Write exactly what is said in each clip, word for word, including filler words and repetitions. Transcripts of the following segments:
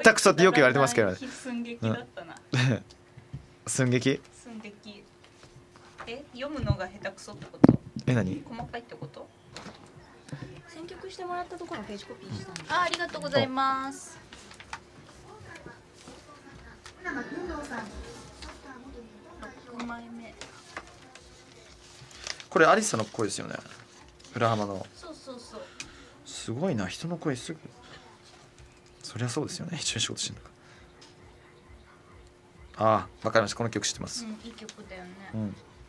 手くそってよく言われてますけどね。 寸劇だったな。 寸劇？ 寸劇。え、読むのが下手くそってこと？ え、何？ 細かいってこと？ 選曲してもらったところのページコピーしたんで。 あ、ありがとうございます。ろくまいめ。 これアリサの声ですよね。浦浜の。 そうそうそう。 すごいな、人の声すぐ。そりゃそうですよね、一緒に仕事してるのか。ああ、わかりました。この曲知ってます。 うん、いい曲だよね。 うん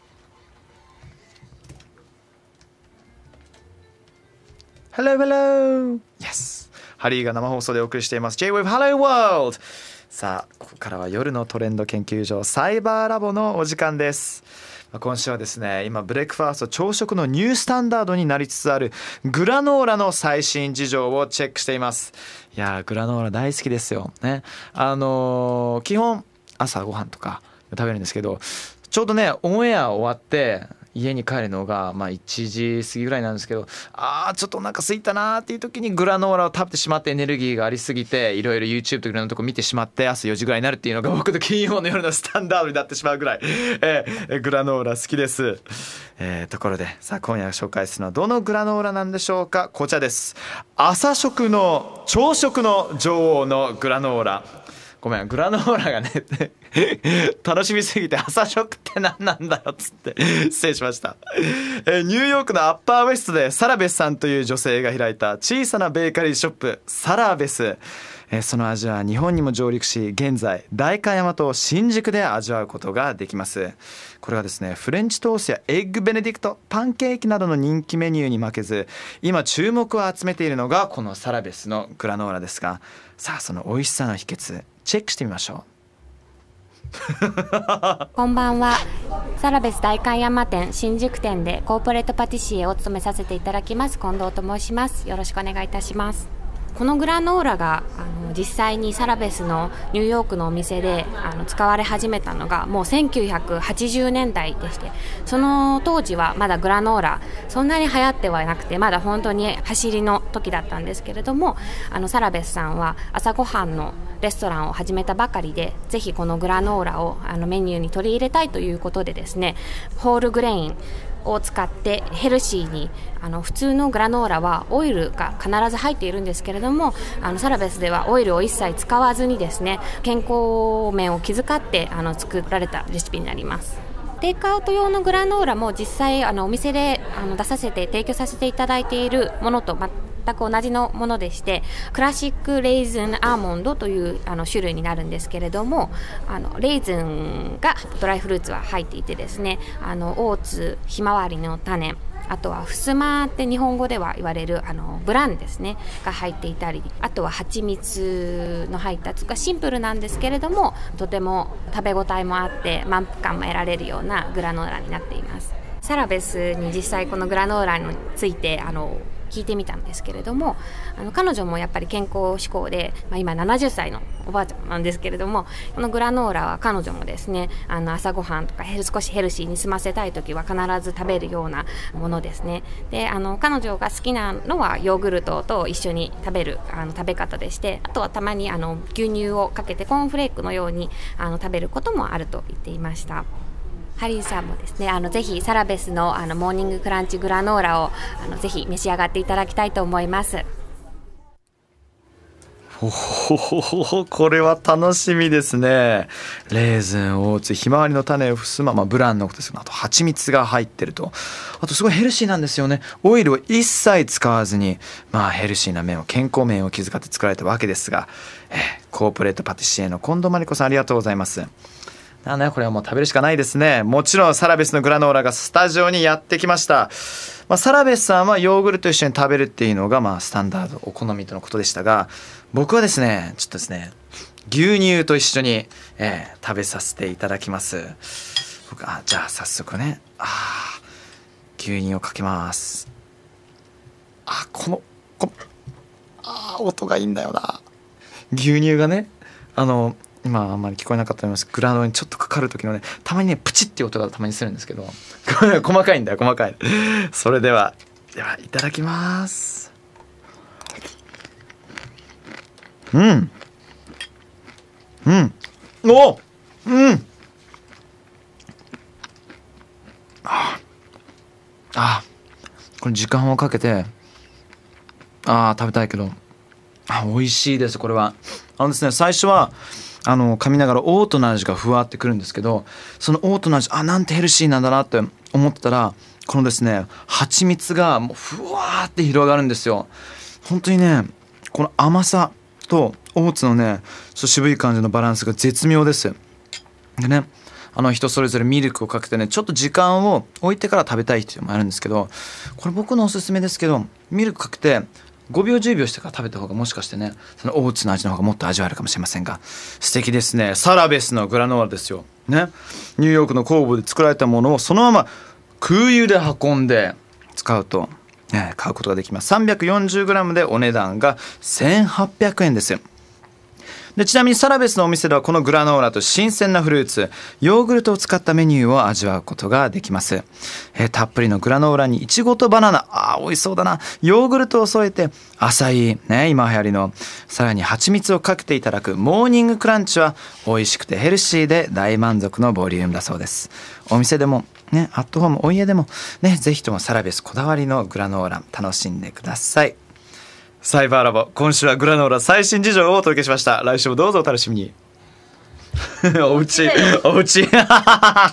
。Hello, hello! Yes! ハリーが生放送でお送りしています J-Wave Hello World! さあ、ここからは夜のトレンド研究所サイバーラボのお時間です。今週はですね、今ブレックファースト朝食のニュースタンダードになりつつあるグラノーラの最新事情をチェックしています。いやー、グラノーラ大好きですよね。あのー、基本朝ごはんとか食べるんですけど、ちょうどねオンエア終わって家に帰るのがまあいちじ過ぎぐらいなんですけど、あーちょっとお腹空いたなーっていう時にグラノーラを食べてしまって、エネルギーがありすぎていろいろ YouTube とかいろんなとこ見てしまって朝よじぐらいになるっていうのが僕の金曜の夜のスタンダードになってしまうぐらい、えー、グラノーラ好きです。えー、ところでさあ今夜紹介するのはどのグラノーラなんでしょうか。こちらです。朝食の朝食の女王のグラノーラ。ごめん、グラノーラがね楽しみすぎて朝食って何なんだよっつって失礼しました。えー、ニューヨークのアッパーウェストでサラベスさんという女性が開いた小さなベーカリーショップサラベス、えー、その味は日本にも上陸し、現在代官山と新宿で味わうことができます。これはですね、フレンチトーストやエッグベネディクト、パンケーキなどの人気メニューに負けず今注目を集めているのがこのサラベスのグラノーラですが、さあその美味しさの秘訣チェックしてみましょう。こんばんは。サラベス代官山店新宿店でコーポレートパティシエを務めさせていただきます近藤と申します。よろしくお願いいたします。このグラノーラがあの実際にサラベスのニューヨークのお店であの使われ始めたのがもうせんきゅうひゃくはちじゅうねんだいでして、その当時はまだグラノーラそんなに流行ってはなくて、まだ本当に走りの時だったんですけれども、あのサラベスさんは朝ごはんのレストランを始めたばかりで、ぜひこのグラノーラをあのメニューに取り入れたいということでですね、ホールグレインを使ってヘルシーに、あの普通のグラノーラはオイルが必ず入っているんですけれども、あのサラベスではオイルを一切使わずにですね、健康面を気遣ってあの作られたレシピになります。テイクアウト用のグラノーラも実際あのお店であの出させて提供させていただいているものと全く同じのものでして、クラシックレーズンアーモンドというあの種類になるんですけれども、あのレーズンがドライフルーツは入っていてですね、あのオーツ、ひまわりの種、あとはふすまって日本語では言われるあのブランですねが入っていたり、あとは蜂蜜の入ったつかシンプルなんですけれどもとても食べ応えもあって満腹感も得られるようなグラノーラになっています。サラベスに実際このグラノーラについてあの聞いてみたんですけれども、あの彼女もやっぱり健康志向で、まあ、今ななじゅっさいのおばあちゃんなんですけれども、このグラノーラは彼女もですね、あの朝ごはんとかヘル少しヘルシーに済ませたいときは必ず食べるようなものですね。で、あの彼女が好きなのはヨーグルトと一緒に食べるあの食べ方でして、あとはたまにあの牛乳をかけてコーンフレークのようにあの食べることもあると言っていました。ハリーさんもですね、あのぜひサラベスのあのモーニングクランチグラノーラをあのぜひ召し上がっていただきたいと思います。 ほほほほほ、これは楽しみですね。レーズン、オーツ、ひまわりの種、ふすま、まあ、ブランのことですが、あと蜂蜜が入ってると、あとすごいヘルシーなんですよね。オイルを一切使わずに、まあ、ヘルシーな面を、健康面を気遣って作られたわけですが、えー、コーポレートパティシエの近藤真理子さん、ありがとうございます。なんだよ、これはもう食べるしかないですね。もちろんサラベスのグラノーラがスタジオにやってきました。まあ、サラベスさんはヨーグルトと一緒に食べるっていうのがまあスタンダード、お好みとのことでしたが、僕はですねちょっとですね牛乳と一緒に、えー、食べさせていただきます。僕あじゃあ早速ね、あ牛乳をかけます。あこのこのあ音がいいんだよな。牛乳がね、あの今あんまり聞こえなかったと思います。グラノーラにちょっとかかる時のね、たまにねプチって音がたまにするんですけど細かいんだよ細かい。それではではいただきます。うんうんおうんああこれ時間をかけてああ食べたいけどあ美味しいです。これはあのですね最初はあの噛みながらオートの味がふわってくるんですけど、そのオートの味あなんてヘルシーなんだなって思ってたら、このですね蜂蜜がもうふわーって広がるんですよ。本当にねこの甘さとオーツのねちょっと渋い感じのバランスが絶妙です。でねあの人それぞれミルクをかけてねちょっと時間を置いてから食べたい人もあるんですけど、これ僕のおすすめですけどミルクかけてごびょうじゅうびょうしてから食べた方がもしかしてねそのオーツの味の方がもっと味わえるかもしれませんが、素敵ですね。サラベスのグラノーラですよね。ニューヨークの酵母で作られたものをそのまま空輸で運んで使うと、ね、買うことができます。 さんびゃくよんじゅうグラム でお値段がせんはっぴゃくえんです。でちなみにサラベスのお店ではこのグラノーラと新鮮なフルーツヨーグルトを使ったメニューを味わうことができます。えー、たっぷりのグラノーラにイチゴとバナナあー美味しそうだなヨーグルトを添えてアサイね今流行りのさらに蜂蜜をかけていただくモーニングクランチは美味しくてヘルシーで大満足のボリュームだそうです。お店でもねアットホームお家でもねぜひともサラベスこだわりのグラノーラ楽しんでください。サイバーラボ今週はグラノーラ最新事情をお届けしました。来週もどうぞお楽しみに。おうちおうちあ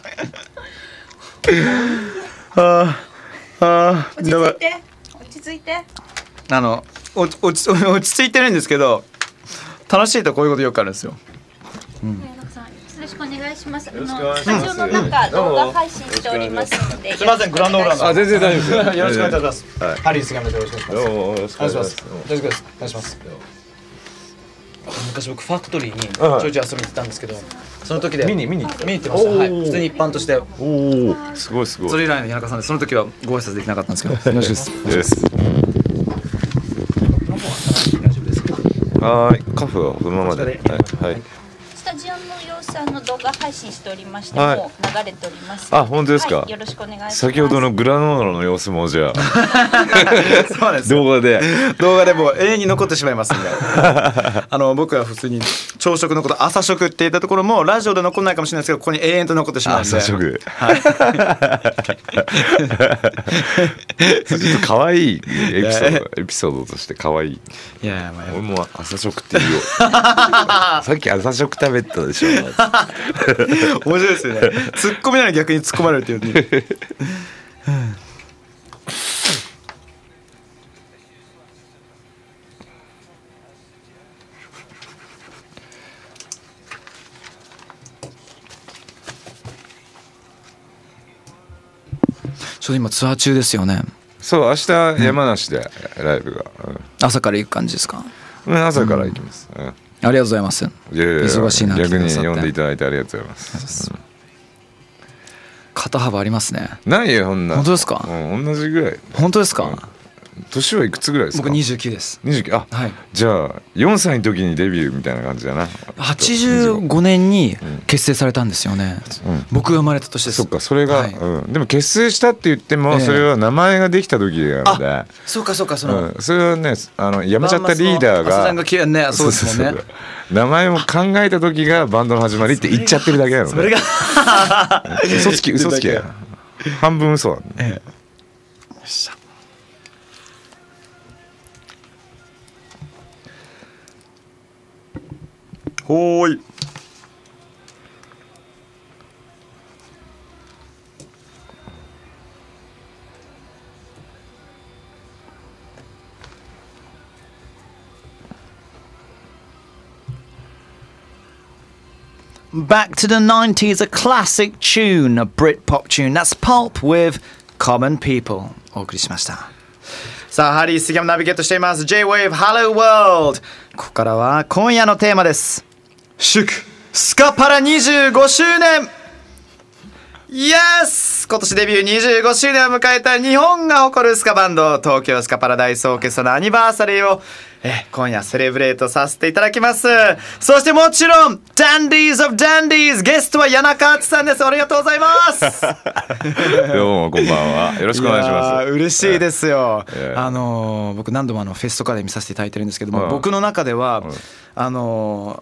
ああ落ち着いて落ち着いてあのお落ち落ち着いてるんですけど楽しいとこういうことよくあるんですよ。 よろしくお願いします。あろしくお願のスいしますタジオの中動画配信しておりますので。 すみませんグラノーラのあ全然大丈夫ですよ。 よろしくお願いいたします。 はいハリー杉山でよろしくお願いします。 どうもよろしくお願いします。 大丈夫ですお願いします。昔僕ファクトリーにちはいょいちょい遊びに行ってたんですけど、その時で見に見に見に行ってました。はいおー普通に一般としておおすごいすごい。 それ以来の谷中さんでその時はご挨拶できなかったんですけどよろしくですです。 大丈夫ですか。 はーいカフはこのままで。はいはい。 スタジオの様子あの動画配信しておりまして、 はいもう流れております。 あ本当ですかはい、よろしくお願いします。 先ほどのグラノーラの様子もじゃあそうなんですよ動画で。 動画でもう永遠に残ってしまいますんであの僕は普通に朝食のこと朝食って言ったところもラジオで残らないかもしれないですけどここに永遠と残ってしまうんで朝食。 はいちょっと可愛いエピソードエピソードとして可愛い。 いやいやまあ俺も朝食って言おう。さっき朝食食べてたでしょ。 面白いですよね。ツッコミなのに逆に突っ込まれるっていうね。ちょっと今ツアー中ですよね。 そう明日山梨でライブが。 朝から行く感じですか。 うん朝から行きます。うんありがとうございます。 いやいやいや忙しいな逆に来てくださって呼んでいただいてありがとうございます。うん肩幅ありますね。 ないよこんな。 本当ですかうん同じぐらい。 本当ですか。 年はいくつぐらいですか。 僕にじゅうきゅうです。 にじゅうきゅうあ、 はい。 じゃあよんさいの時にデビューみたいな感じだな。 はちじゅうごねんに結成されたんですよね。 うん僕が生まれた年です。 そっかそれが、 はいうん、でも結成したって言ってえもえそれは名前ができた時なので、 そうかそうかその、 うん、それはねあの辞めちゃったリーダーが朝さんがきねそうですもんね。 そうそうそう名前を考えた時がバンドの始まりって言っちゃってるだけなのそれがで嘘つき嘘つきや半分嘘なんで、 ええ、よっしゃ。ほーい。Back to the nineties, a classic tune, a Britpop tune. That's Pulp with Common People. お送りしました。さあ、ハリー杉山ナビゲートしています。J-Wave Hello World。ここからは今夜のテーマです。祝スカパラにじゅうごしゅうねん。イエス！今年デビューにじゅうごしゅうねんを迎えた日本が誇るスカバンド東京スカパラダイスオーケストラのアニバーサリーをえ今夜セレブレートさせていただきます。そしてもちろんダンディーズ・オブ・ダンディーズゲストは谷中敦さんです。ありがとうございます。 どうもこんばんはよろしくお願いします。 いやー嬉しいですよ。 ええあのー僕何度もあのフェスとかで見させていただいてるんですけども、 うん僕の中では、 うんあのー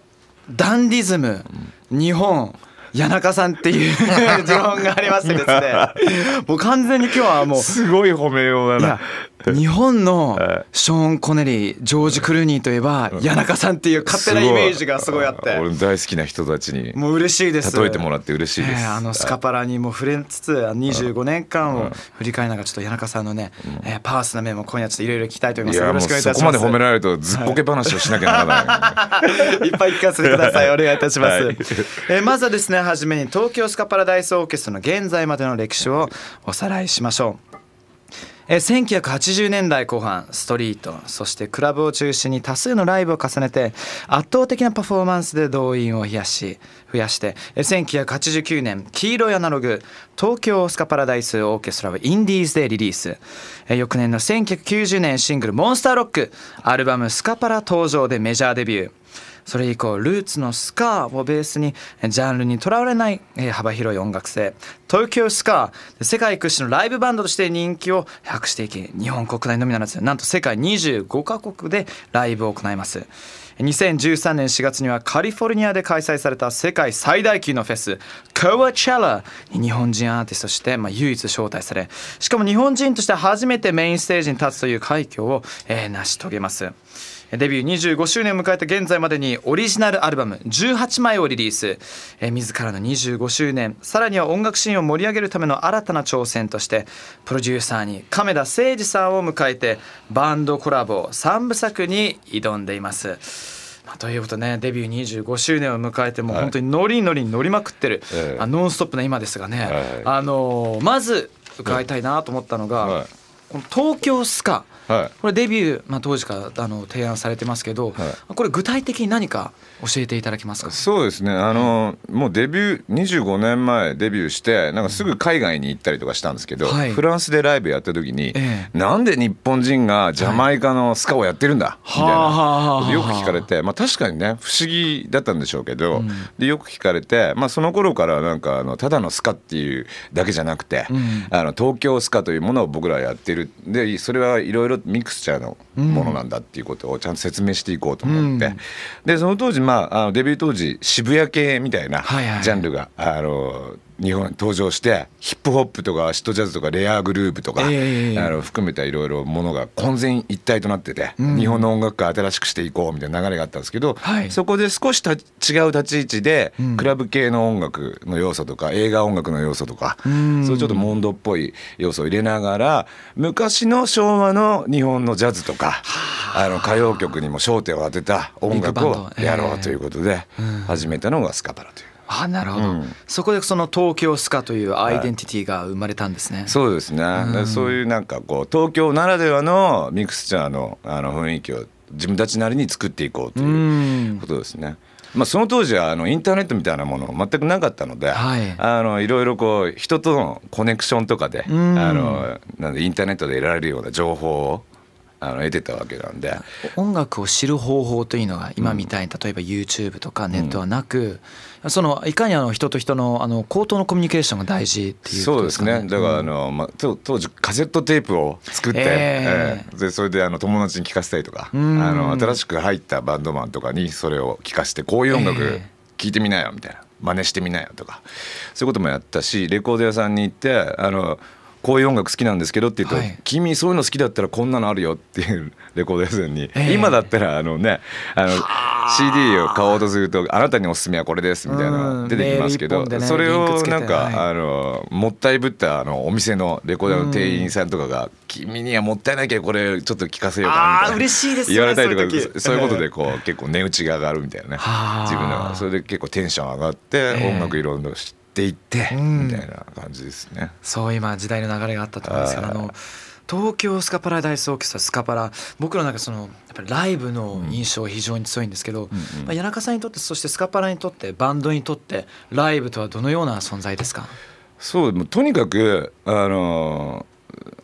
ダンディズム、日本谷中さんっていう持論がありましてですねもう完全に今日はもうすごい褒めようだな。 日本のショーン・コネリー、ジョージ・クルーニーといえば谷中さんっていう勝手なイメージがすごいあって、 俺大好きな人たちにもう嬉しいです。 例えてもらって嬉しいです、 えー、あのスカパラにも触れつつにじゅうごねんかんを振り返りながらちょっと谷中さんのね、うんえー、パワスな面も今夜ちょっといろいろ聞きたいと思います。よろしくお願いいたします。 そこまで褒められるとずっこけ話をしなきゃならない、 いっぱい聞かせてください。お願いいたします、はいえー、まずはですね、初めに東京スカパラダイスオーケストラの現在までの歴史をおさらいしましょう。えー、せんきゅうひゃくはちじゅうねんだいこう半、ストリートそしてクラブを中心に多数のライブを重ねて圧倒的なパフォーマンスで動員を増やし増やして、えー、せんきゅうひゃくはちじゅうきゅうねん黄色いアナログ東京スカパラダイスオーケストラをインディーズでリリース、えー、翌年のせんきゅうひゃくきゅうじゅうねんシングルモンスターロック、アルバムスカパラ登場でメジャーデビュー。それ以降ルーツのスカーをベースにジャンルにとらわれない幅広い音楽性、東京スカー、世界屈指のライブバンドとして人気を博していき、日本国内のみならずなんと世界にじゅうごかこくでライブを行います。にせんじゅうさんねんしがつにはカリフォルニアで開催された世界最大級のフェスコアチェラに日本人アーティストとしてまあ唯一招待され、しかも日本人として初めてメインステージに立つという快挙をえー成し遂げます。デビューにじゅうごしゅうねんを迎えた現在までにオリジナルアルバムじゅうはちまいをリリース、えー、自らのにじゅうごしゅうねん、さらには音楽シーンを盛り上げるための新たな挑戦としてプロデューサーに亀田誠治さんを迎えてバンドコラボさんぶさくに挑んでいます。まあ、ということでね、デビューにじゅうごしゅうねんを迎えても本当にノリノリに乗りまくってる、はい、あノンストップな今ですがね、はい、あのー、まず伺いたいなと思ったのが、はい、この東京スカ、はい、これデビュー、まあ、当時からあの提案されてますけど、はい、これ具体的に何か教えていただけますか。 そうですね、あの、うん、もうデビューにじゅうごねんまえデビューしてなんかすぐ海外に行ったりとかしたんですけど、はい、フランスでライブやった時に、ええ、なんで日本人がジャマイカのスカをやってるんだ、はい、みたいなことよく聞かれて、まあ、確かにね不思議だったんでしょうけど、うん、でよく聞かれて、まあ、その頃からなんかあのただのスカっていうだけじゃなくて、うん、あの東京スカというものを僕らはやってる、でそれはいろいろミクスチャーのものなんだっていうことをちゃんと説明していこうと思って、うん、でその当時、まあ、あのデビュー当時渋谷系みたいなジャンルが、はいはい、あの日本に登場して、ヒップホップとかアシットジャズとかレアグループとか、えー、あの含めたいろいろものが混然一体となってて、うん、日本の音楽界新しくしていこうみたいな流れがあったんですけど、はい、そこで少した違う立ち位置で、うん、クラブ系の音楽の要素とか映画音楽の要素とか、うん、そういうちょっとモンドっぽい要素を入れながら昔の昭和の日本のジャズとかあの歌謡曲にも焦点を当てた音楽をやろうということで始めたのがスカパラという。 あ、なるほど、うん、そこでその東京スカというアイデンティティが生まれたんですね、はい、 そうですね、うん、そういうなんかこう東京ならではのミクスチャーの、あの雰囲気を自分たちなりに作っていこうということですね、うん、まあ、その当時はあのインターネットみたいなもの全くなかったので、はい、あのいろいろこう人とのコネクションとかで、うん、あのなんでインターネットで得られるような情報をあの得てたわけなんで、 音楽を知る方法というのが今みたいに例えば YouTube とかネットはなく、うん、そのいかにあの人と人のあの口頭のコミュニケーションが大事っていうことですかね。 そうですね、だからあの、まあ、当時カセットテープを作って、えーえー、でそれであの友達に聴かせたりとか、あの新しく入ったバンドマンとかにそれを聴かせて、こういう音楽聴いてみなよみたいな、真似してみなよとか、そういうこともやったし、レコード屋さんに行ってあのこういう音楽好きなんですけどって言うと、はい、君そういうの好きだったらこんなのあるよっていうレコード屋さんに、えー、今だったらあのねあの シーディー を買おうとするとあなたにおすすめはこれですみたいな出てきますけど、ね、それをなんか、はい、あのもったいぶったあのお店のレコードの店員さんとかが、君にはもったいなきゃこれちょっと聞かせようかなみたいな、 あ嬉しいですね、 言われたりとか、そういうことでこう結構値打ちが上がるみたいなね、自分のそれで結構テンション上がって音楽いろいろ知ってっていってみたいな感じですね、うん、 そう今時代の流れがあったと思うんですけど、あの東京スカパラダイスオーケストラスカパラ、僕の中そのやっぱりライブの印象が非常に強いんですけど、うんうんまあ、谷中さんにとってそしてスカパラにとってバンドにとってライブとはどのような存在ですか。 そうとにかくあの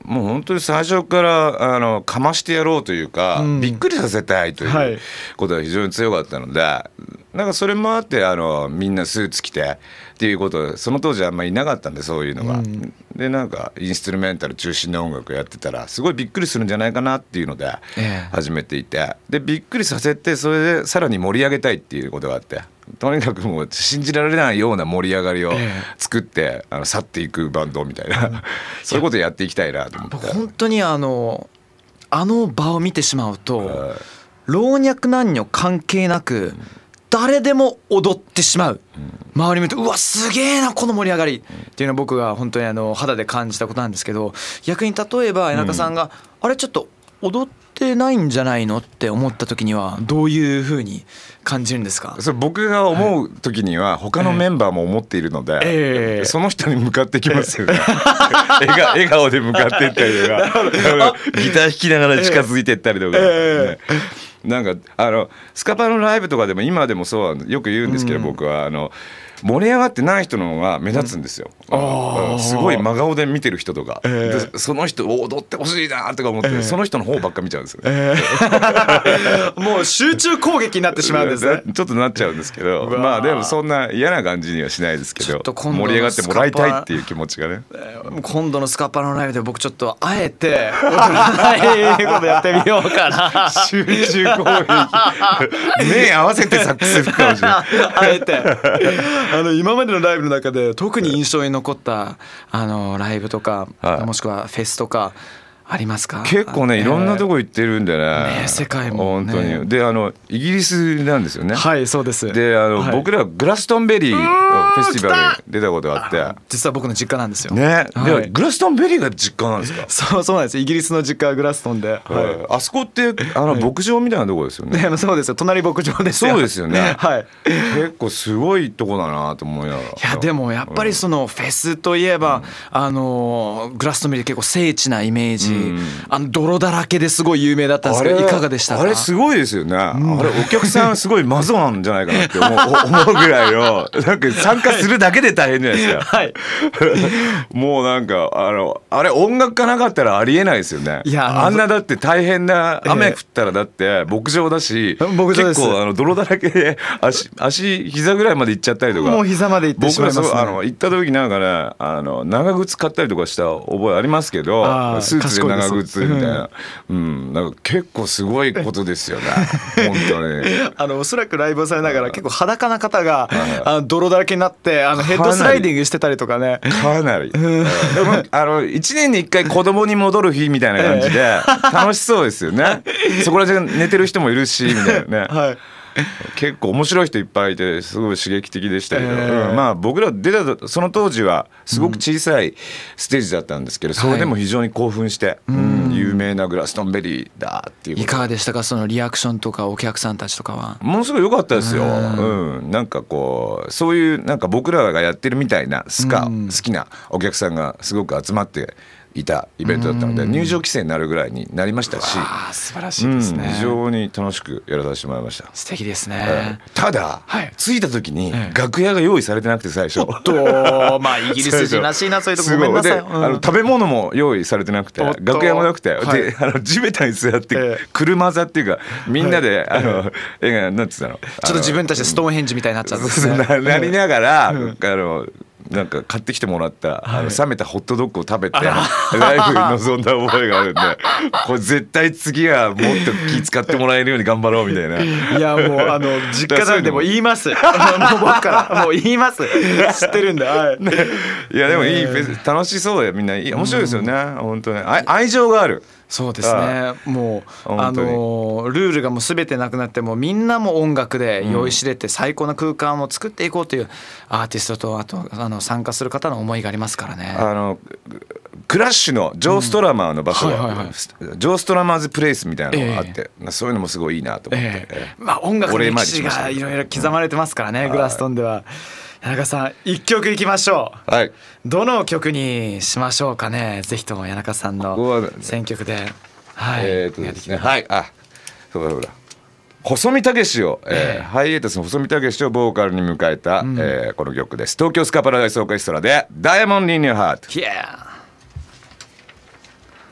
もう本当に最初からあのかましてやろうというか、うん、びっくりさせたいということが非常に強かったので、はい、なんかそれもあってあのみんなスーツ着てっていうことでその当時はあんまりいなかったんでそういうのが、うん、でなんかインストゥルメンタル中心の音楽やってたらすごいびっくりするんじゃないかなっていうので始めていて、でびっくりさせてそれでさらに盛り上げたいっていうことがあって、とにかくもう信じられないような盛り上がりを作って、ええ、あの去っていくバンドみたいな、うん、そういうことやっていきたいなと思って。 本当にあのあの場を見てしまうと、はい、老若男女関係なく誰でも踊ってしまう、うん、周り見るとうわすげえなこの盛り上がりっていうのは僕が本当にあの肌で感じたことなんですけど、逆に例えば谷中さんが、うん、あれちょっと踊ってないんじゃないのって思った時にはどういう風に感じるんですか？ それ僕が思う時には他のメンバーも思っているので、えー、その人に向かってきますよね、えー、笑, 笑顔で向かっていったりとかギター弾きながら近づいていったりとか、えーね、なんかあのスカパラのライブとかでも今でもそうよく言うんですけど、うん、僕はあの盛り上がってない人の方が目立つんですよ、うん、すごい真顔で見てる人とか、えー、でその人踊ってほしいなとか思って、えー、その人の方ばっか見ちゃうんですよ、えー、もう集中攻撃になってしまうんですねちょっとなっちゃうんですけど、まあでもそんな嫌な感じにはしないですけど、盛り上がってもらいたいっていう気持ちがね、 今度のスカパラのライブで僕ちょっとあえて踊らないことやってみようかな集中攻撃目合わせてサックス吹くかもしれないあえてあの今までのライブの中で特に印象に残ったあのライブとか、はい、もしくはフェスとかありますか？ 結構ねいろんなとこ行ってるんで ね, ね世界も、ね、 本当にであのイギリスなんですよね。 はいそうです。 であの、はい、僕らグラストンベリーのフェスティバルに出たことがあって実は僕の実家なんですよね、はい、でグラストンベリーが実家なんですか？ そうそうなんです。イギリスの実家はグラストンで、はい、 あそこってあの牧場みたいなとこですよね、 ねそうですよ隣牧場ですよ。 そうですよね、 はい、 結構すごいとこだなと思いながら。いやでもやっぱりそのフェスといえば、うん、あのグラストンベリー結構精緻なイメージ、うん、あの泥だらけですごい有名だったんですけどいかがでしたか？ あれすごいですよね、うん、あれお客さんすごいマゾなんじゃないかなって思う、思うぐらいのなんか参加するだけで大変じゃないですか、はい、もうなんかあのあれ音楽がなかったらありえないですよね。いや あ, あんなだって大変な雨降ったらだって牧場だし、えー、結構あの泥だらけで 足, 足膝ぐらいまで行っちゃったりとかもう膝まで行ってしまいますね。 僕はあの行った時なんかねあの長靴買ったりとかした覚えありますけどスーツで長靴みたいな、うん、なんか結構すごいことですよね本当にあのおそらくライブをされながら結構裸な方があの泥だらけになってあのヘッドスライディングしてたりとかねかなりでもあのいちねんにいっかい子供に戻る日みたいな感じで楽しそうですよねそこら中寝てる人もいるしみたいなね、はい結構面白い人いっぱいいてすごい刺激的でしたけど、えーうん、まあ僕ら出たその当時はすごく小さいステージだったんですけど、うん、それでも非常に興奮して、はいうん、有名なグラストンベリーだっていうこと。 いかがでしたかそのリアクションとかお客さんたちとかは？ ものすごい良かったですよ、うんうん、なんかこうそういうなんか僕らがやってるみたいなスカ、うん、好きなお客さんがすごく集まっていたイベントだったので入場規制になるぐらいになりましたし、 あ素晴らしいですね、 うん、非常に楽しくやらさせてもらいました。 素敵ですね、 うん、ただ、はい、着いた時に楽屋が用意されてなくて最初、 おっとまあイギリス人らしいなそういうとこごめんなさい、うん、 あの食べ物も用意されてなくて楽屋もなくて、はい、であの地べたに座って車座っていうかみんなで、はい、あの映画なんて言ったのちょっと自分たちでストーンヘンジみたいになっちゃうんですねなりながら、うん、あのなんか買ってきてもらった、はい、あの冷めたホットドッグを食べてライブに臨んだ覚えがあるんでこれ絶対次はもっと気使ってもらえるように頑張ろうみたいな。 いやもうあの実家なんでも言いますもう僕からもう言います知ってるんで、はい、 ね、いやでもいいフェス楽しそうでみんないい面白いですよね、うん、本当ね愛情がある。 そうですねもうあのルールがもう全てなくなってもみんなも音楽で酔いしれて最高な空間を作っていこうというアーティストとあとあの参加する方の思いがありますからね。 あのクラッシュのジョー・ストラマーの場所が、うんはいはいはい、ジョー・ストラマーズ・プレイスみたいなのがあって、えー、そういうのもすごいいいなと思って、えー、 まあ音楽の歴史がいろいろ刻まれてますからね、うん、グラストンでは。谷中さん一曲いきましょう、はい、どの曲にしましょうかね。ぜひとも谷中さんの選曲で、はい、 えーとですね、はい、あ、そうだそうだ。細見武を、えーえー、ハイエータスの細見武をボーカルに迎えた、うんえー、この曲です。東京スカパラダイスオーケストラでダイヤモンド・イン・ユア・ハート。 Yeah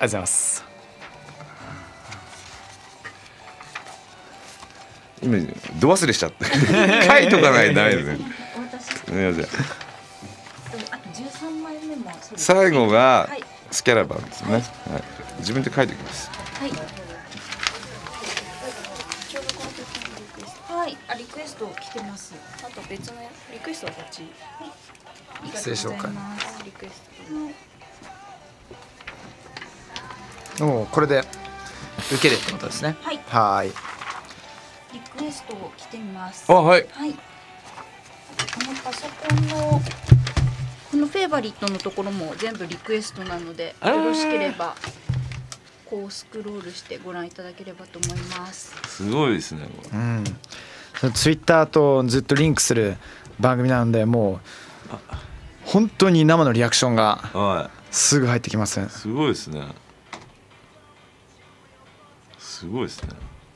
ございます。 今ど忘れしちゃって書いとかないとダメですね。すみません。最後がスキャラバンですね。はい、自分で書いておきます。 はい。はい、あ、リクエスト来てます。あと別のリクエストはこっち。はい。 失礼しようか。 リクエスト。おお、これで受けるってことですね。 はい。 はい。 リクエスト来てみます。 あ、はい。 はい。このパソコンのこのフェイバリットのところも全部リクエストなので、よろしければこうスクロールしてご覧いただければと思います。 すごいですね。 うん。ツイッターとずっとリンクする番組なので、もう本当に生のリアクションがすぐ入ってきます。はい、 すごいですね。すごいですね。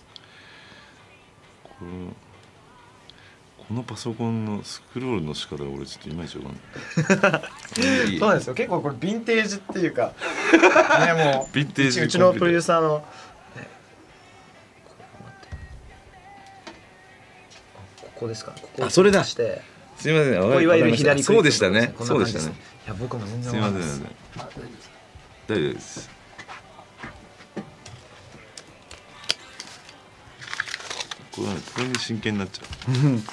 このこのパソコンのスクロールの仕方が俺ちょっといまいちわかんない。 そうなんですよ。結構これヴィンテージっていうかね、もうヴィンテージうちのプロデューサーの、ね、ここですか。ここあ、それだ。 してすみません。 ここいわゆる左そうでしたね。そうでしたね。 いや僕も全然すみません。大丈夫です。これこれに真剣になっちゃう。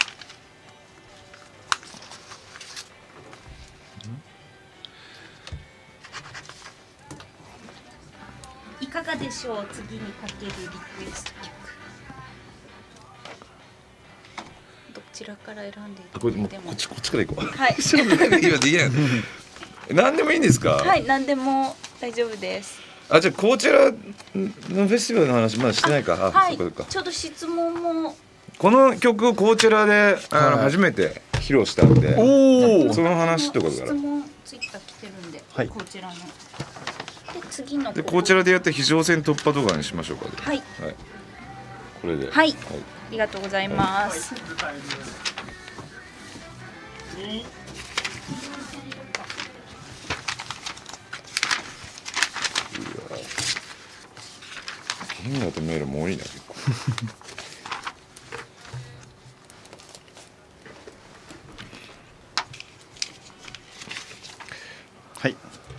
いかがでしょう。次にかけるリクエスト曲。どちらから選んでいただいても。 これもうこっちこっちから行こう。 はい。 今できない。何でもいいんですか。 はい、何でも大丈夫です。 あ、じゃあこちらのフェスティバルの話まだしてないか。あ、 はい、 そうか。 ちょうど質問も。 この曲をこちらであの初めて披露したんで、おお、その話ってことから。 質問ツイッター来てるんで、はい、こちらの。で次のでこちらでやって非常線突破とかにしましょうか。 はい。 はい。これで。 はい。はい、ありがとうございます。はい変なとメールも多いな結構。 はい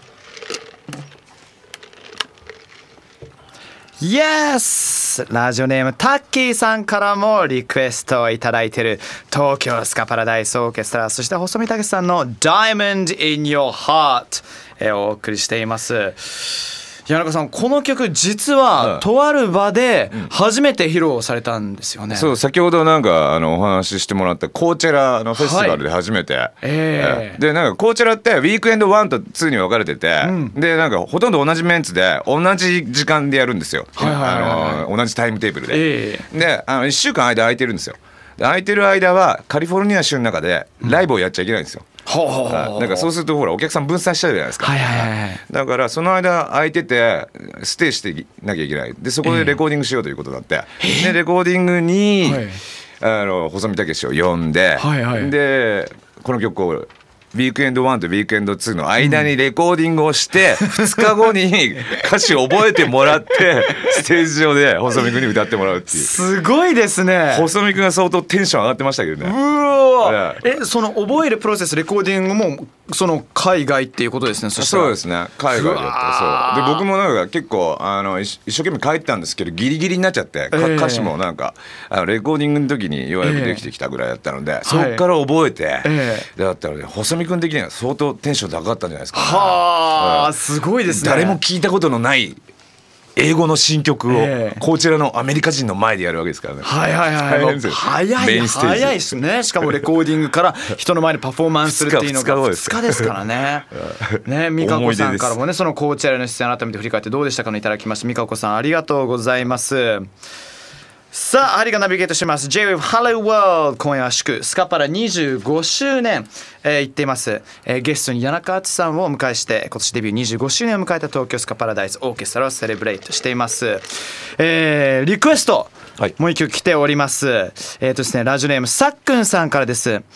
。Yes! ラジオネームタッキーさんからもリクエストをいただいている東京スカパラダイスオーケストラ、そして細見武さんの Diamond in Your Heart をお送りしています。谷中さん、この曲実はとある場で初めて披露されたんですよね。 そう、先ほどなんかあのお話ししてもらったコーチェラのフェスティバルで初めて、はい、えー、でなんかコーチェラってウィークエンドワンとツーに分かれてて、うん、でなんかほとんど同じメンツで同じ時間でやるんですよ、はいはいはいはい、あの同じタイムテーブルで、えー、であのいっしゅうかん間空いてるんですよ。で空いてる間はカリフォルニア州の中でライブをやっちゃいけないんですよ、うん、なんかそうするとほらお客さん分散しちゃうじゃないですか、はいはいはい、だからその間空いててステイしてなきゃいけない。でそこでレコーディングしようということになって、えー、でレコーディングに、はい、あの細見武を呼んで、はいはい、でこの曲をウィークエンドワンとウィークエンドツーの間にレコーディングをして、うん、ふつかごに歌詞を覚えてもらってステージ上で細見君に歌ってもらうっていう。 すごいですね。 細見君が相当テンション上がってましたけどね。 うわ、え、その覚えるプロセス、レコーディングもその海外っていうことですね。そしたらそうですね、海外でやった。そうで僕もなんか結構あの一生懸命書いてたんですけどギリギリになっちゃって、えー、歌詞もなんかあのレコーディングの時にようやくできてきたぐらいだったので、えー、そっから覚えて、はい、だったらね細見君的には相当テンション高かったんじゃないですか、ね、 はあ、すごいですね。 誰も聞いたことのない英語の新曲をこちらのアメリカ人の前でやるわけですからね。 はいはいはい。早い早いですね。しかもレコーディングから人の前でパフォーマンスするっていうのがふつかですからね。ね、美香子さんからもねそのコーチェラの出演改めて振り返ってどうでしたかのいただきました。美香子さんありがとうございます。さあ、ハリがナビゲートします J-ウェーブ Hello World、 今夜は祝スカパラにじゅうごしゅうねん、えー、行っています、えー、ゲストに谷中敦さんをお迎えして今年デビューにじゅうごしゅうねんを迎えた東京スカパラダイスオーケストラをセレブレイトしています、えー、リクエスト、はい、もう一曲来ております。えーとですね、ラジオネームさっくんさんからです。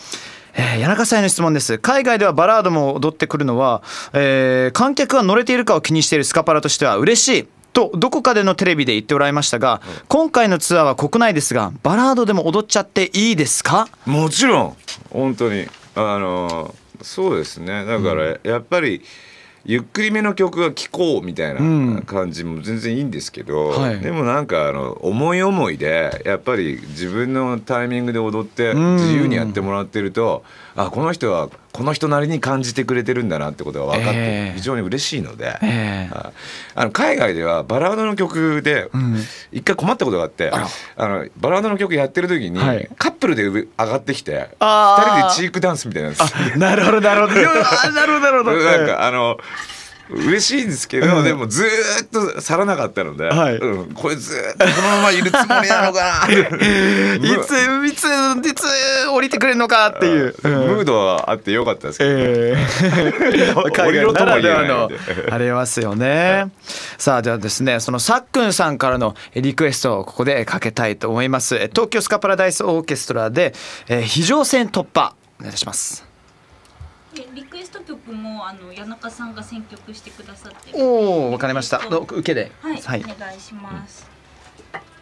えー、谷中さんへの質問です。海外ではバラードも踊ってくるのは、えー、観客が乗れているかを気にしているスカパラとしては嬉しいとどこかでのテレビで言っておられましたが、今回のツアーは国内ですがバラードでも踊っちゃっていいですか？ もちろん本当にあのそうですね。だからやっぱりゆっくりめの曲が聴こうみたいな感じも全然いいんですけど、うんはい、でもなんかあの思い思いでやっぱり自分のタイミングで踊って自由にやってもらってると、あこの人はこの人なりに感じてくれてるんだなってことが分かって非常に嬉しいので、えー、あの海外ではバラードの曲で一回困ったことがあって、うん、あのバラードの曲やってる時にカップルで上がってきてふたりでチークダンスみたいなんです。 なるほどなるほどなるほどなるほど。 なんかあの嬉しいんですけど、うん、でもずーっと去らなかったので、はいうん、これずーっとこのままいるつもりなのかないついついつ降りてくれるのかっていう、 うん、ムードはあってよかったですけど、ねえー、 海外ならではのありますよね、はい、さあではですねそのさっくんさんからのリクエストをここでかけたいと思います。東京スカパラダイスオーケストラで、えー、非常線突破お願いします。 リクエスト曲もあの谷中さんが選曲してくださっておおわかりました。受けで、 はい、はい、お願いします、うん、ち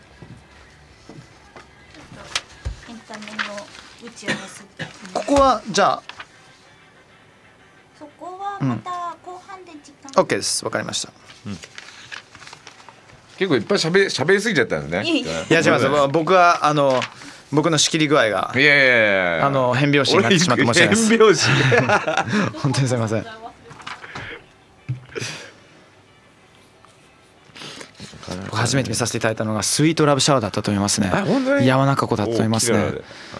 ょっとエンタメの打ち合わせここはじゃあそこはまた後半で時間、 うん、OK ですわかりました、うん、 結構いっぱいしゃべ喋りすぎちゃったんですね。 いや違います僕はあの僕の仕切り具合がいやいやいやあの変拍子になってしまって申し訳ないです。 変拍子本当にすみません。僕初めて見させていただいたのがスイートラブシャワーだったと思いますね。山中湖だったと思いますね。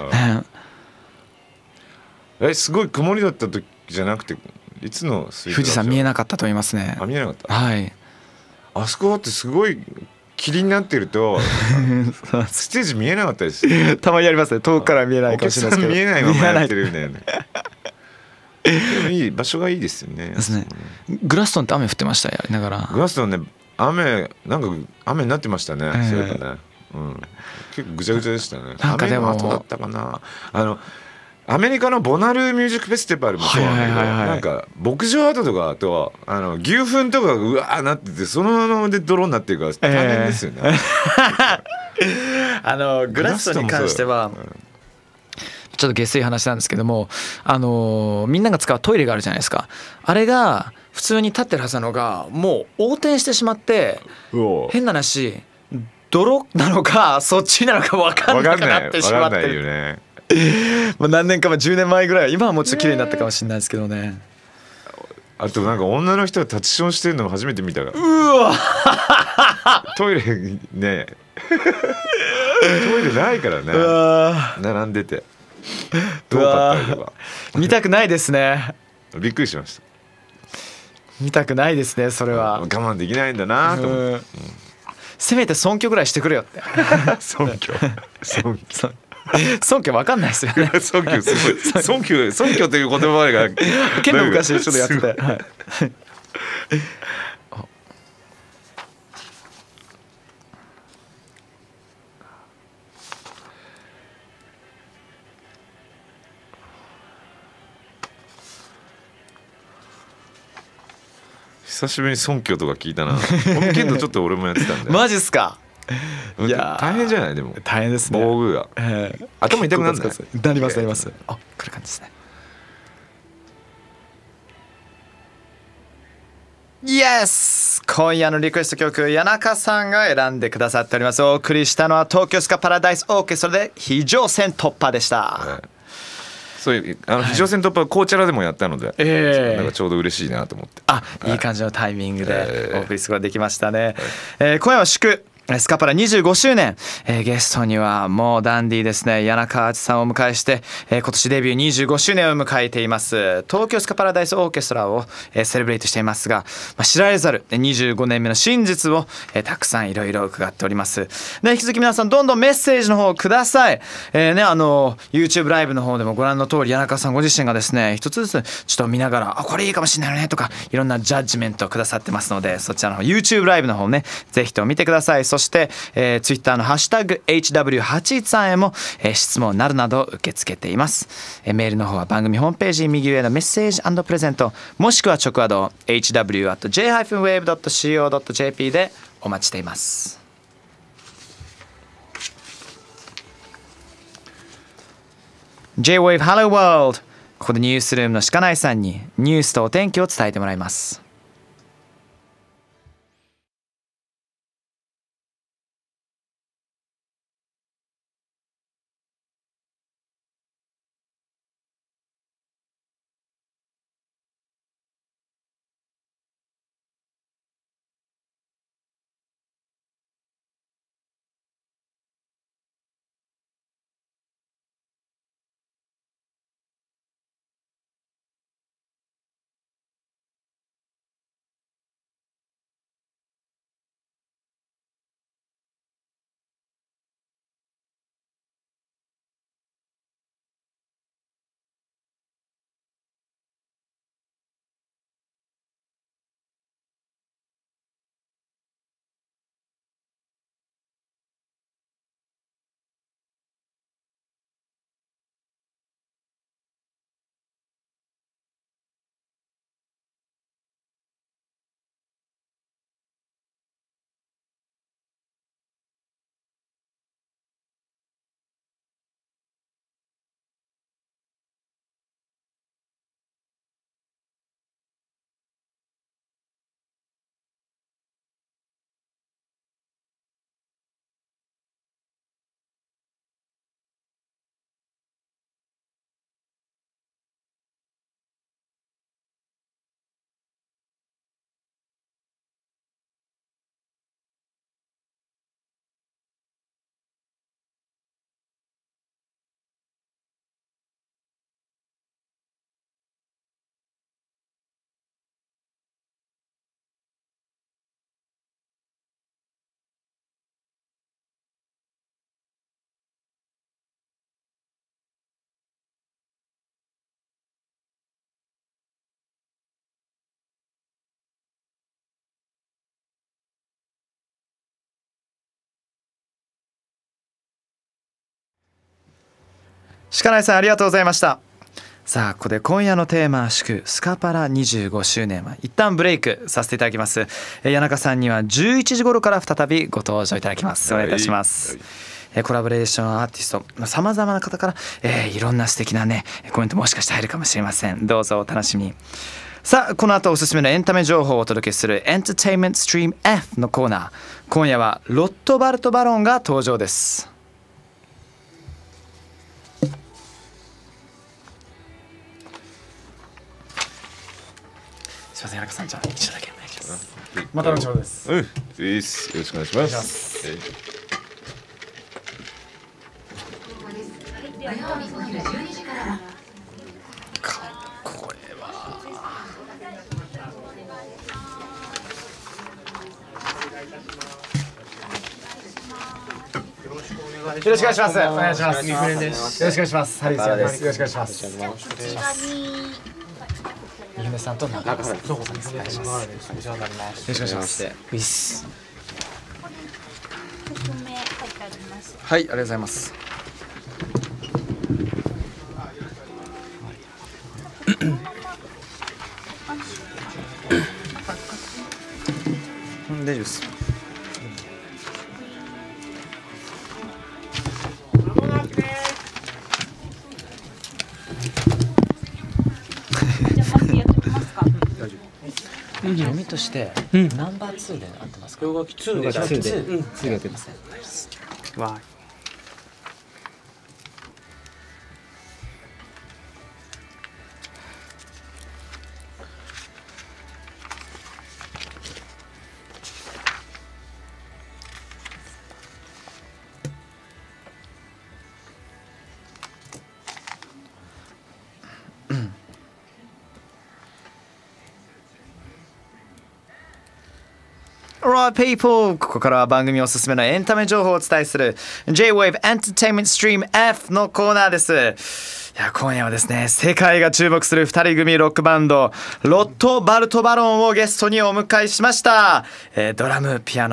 えすごい曇りだった時じゃなくていつのスイートラブシャワー？ 富士山見えなかったと思いますね。 あ見えなかった。 はい。 あそこってすごい霧になってるとステージ見えなかったです。 たまにありますね。遠くから見えないかもしれないですけど。 見えないままやってるんだよね。でもいい場所がいいですよね。 ですね。グラストンって雨降ってましたやりながら。 グラストンね雨なんか雨になってましたね。えー、そういえばね。うん。結構ぐちゃぐちゃでしたね。 なんかでも雨の後だったかな。あのアメリカのボナルミュージックフェスティバルもそうなんだけど、なんか牧場跡とかとあの牛糞とかがうわーなっててそのままで泥になってるから大変ですよね。えー、あのグラストに関してはちょっと下水話なんですけども、あのみんなが使うトイレがあるじゃないですか。あれが普通に立ってるはずなのがもう横転してしまって変な話泥なのかそっちなのか分かんなくなってしまってる。まあ何年か前じゅうねんまえぐらい今はもうちょっと綺麗になったかもしれないですけどね。 あとなんか女の人が立ちションしてるのも初めて見たから。 うわトイレねトイレないからね並んでて遠かったりとか見たくないですね。 びっくりしました。 見たくないですねそれは。 我慢できないんだなと思って、うん、 せめて尊敬ぐらいしてくれよって尊敬尊敬尊敬わかんないですよね。 尊敬すごい尊敬尊敬という言葉が結構昔ちょっとやってて、はい、 久しぶりに尊敬とか聞いたな。けどちょっと俺もやってたんで。 マジっすか。 いや大変じゃないでも大変ですね。 防具が、えー、頭痛くなるんだよ。 なりますなります。あ来る感じですね。イエス今夜のリクエスト曲谷中さんが選んでくださっております。お送りしたのは東京スカパラダイスオーケストラで非常線突破でした、はい、 そういうあの非常線突破は紅茶らでもやったので、えー、なんかちょうど嬉しいなと思って、 あ、いい感じのタイミングでお送りすることができましたね、えーえー、今夜は祝スカパラにじゅうごしゅうねん、えー、ゲストにはもうダンディーですね谷中敦さんをお迎えして、えー、今年デビューにじゅうごしゅうねんを迎えています東京スカパラダイスオーケストラを、えー、セレブレイトしていますが、まあ、知られざるにじゅうごねんめの真実を、えー、たくさんいろいろ伺っております。で引き続き皆さんどんどんメッセージの方をください、えーね、あの YouTube ライブの方でもご覧の通り谷中さんご自身がですね一つずつちょっと見ながらあこれいいかもしれないよねとかいろんなジャッジメントをくださってますのでそちらの方 YouTube ライブの方ねぜひとも見てください。そして、えー、ツイッターのハッシュタグ エイチダブリューはちいちさん へも、えー、質問などなど受け付けています。えー、メールの方は番組ホームページ右上のメッセージ&プレゼント、もしくは直話道 エイチダブリューアットジェイハイフンウェーブドットシーオードットジェーピー でお待ちしています。J-Wave Hello World、 ここでニュースルームの鹿内さんにニュースとお天気を伝えてもらいます。鹿内さんありがとうございました。さあここで今夜のテーマ祝スカパラにじゅうごしゅうねんは一旦ブレイクさせていただきます。谷中さんにはじゅういちじ頃から再びご登場いただきます。お願いいたします。はいはい、コラボレーションアーティストさまざまな方から、えー、いろんな素敵なねコメントもしかして入るかもしれません。どうぞお楽しみに。さあこの後おすすめのエンタメ情報をお届けするエンターテインメントストリーム F のコーナー、今夜はロットバルトバロンが登場です。すみません、谷中さん、じゃあ一度だけお願いします。また後ほどです。 うん、いいです。よろしくお願いします。 土曜日お昼じゅうにじからはこれはよろしくお願いします。お願いします。よろしくお願いします。ハリーさんです。よろしくお願いします。みふねさんと中川さん、どうもお願いします。よろしくお願いします。ウィス。はい、ありがとうございます。大丈夫です。読みとしてナンバーツーで合ってますか？両書きツーでツーでツーでやってますね。わー。Alright people、 ここからは番組おすすめのエンタメ情報をお伝えする J-Wave Entertainment Stream F のコーナーです。いや今夜はですね、世界が注目するふたり組ロックバンドロット・バルト・バロンをゲストにお迎えしました。えー、ドラムピアノの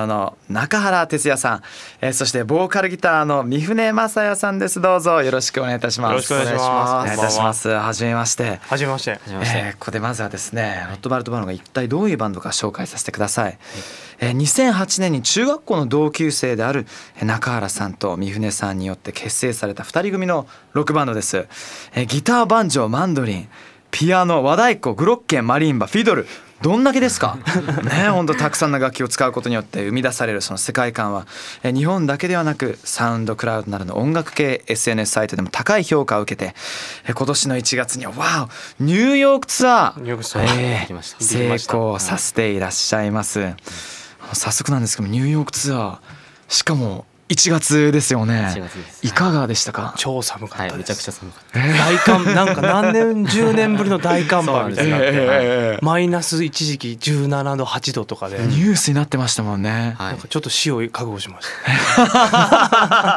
中原哲也さん、えー、そしてボーカルギターの三船正也さんです。どうぞよろしくお願いいたします。 よろしくお願いします。 お願いいたします。はじめまして。 はじめまして。 えー、ここでまずはですね、ロットバルトバロンが一体どういうバンドか紹介させてください。はい、えー、にせんはちねんに中学校の同級生である中原さんと三船さんによって結成されたふたり組のロックバンドです。えー、ギター、バンジョー、マンドリン、ピアノ、和太鼓、グロッケン、マリンバ、フィドル、どんだけですかね。本当たくさんの楽器を使うことによって生み出されるその世界観はえ日本だけではなくサウンドクラウドなどの音楽系 エスエヌエス サイトでも高い評価を受けてえ今年のいちがつにはわおニューヨークツアー、 ニューヨークツアー、 えー、成功させていらっしゃいます。はい、早速なんですけどニューヨークツアー、しかもいちがつですよね。 いちがつです。 いかがでしたか？ 超寒かったです。はい、 めちゃくちゃ寒かった。 大寒なんか何年じゅうねんぶりの大寒波みたいになって、 えー、 マイナス一時期じゅうななどはちどとかでニュースになってましたもんね。 はい、なんかちょっと死を覚悟しました。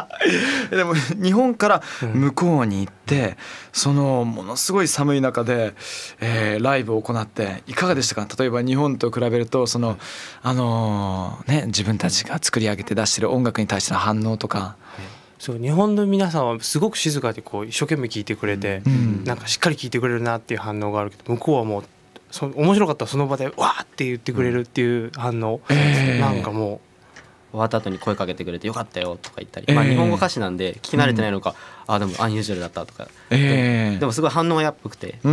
でも日本から向こうに行って、うん、そのものすごい寒い中で、えー、ライブを行っていかがでしたか？例えば日本と比べるとその、あのーね、自分たちが作り上げて出してる音楽に対しての反応とか。 そう、日本の皆さんはすごく静かでこう一生懸命聴いてくれて、うん、なんかしっかり聴いてくれるなっていう反応があるけど、向こうはもうそ面白かったらその場でわーって言ってくれるっていう反応、うん、えー、なんかもう終わった後に声かけてくれてよかったよとか言ったり、えーまあ、日本語歌詞なんで聞き慣れてないのか、うん、あでもアンユージュアルだったとか、えー、で, でもすごい反応がやっぽくて、うん、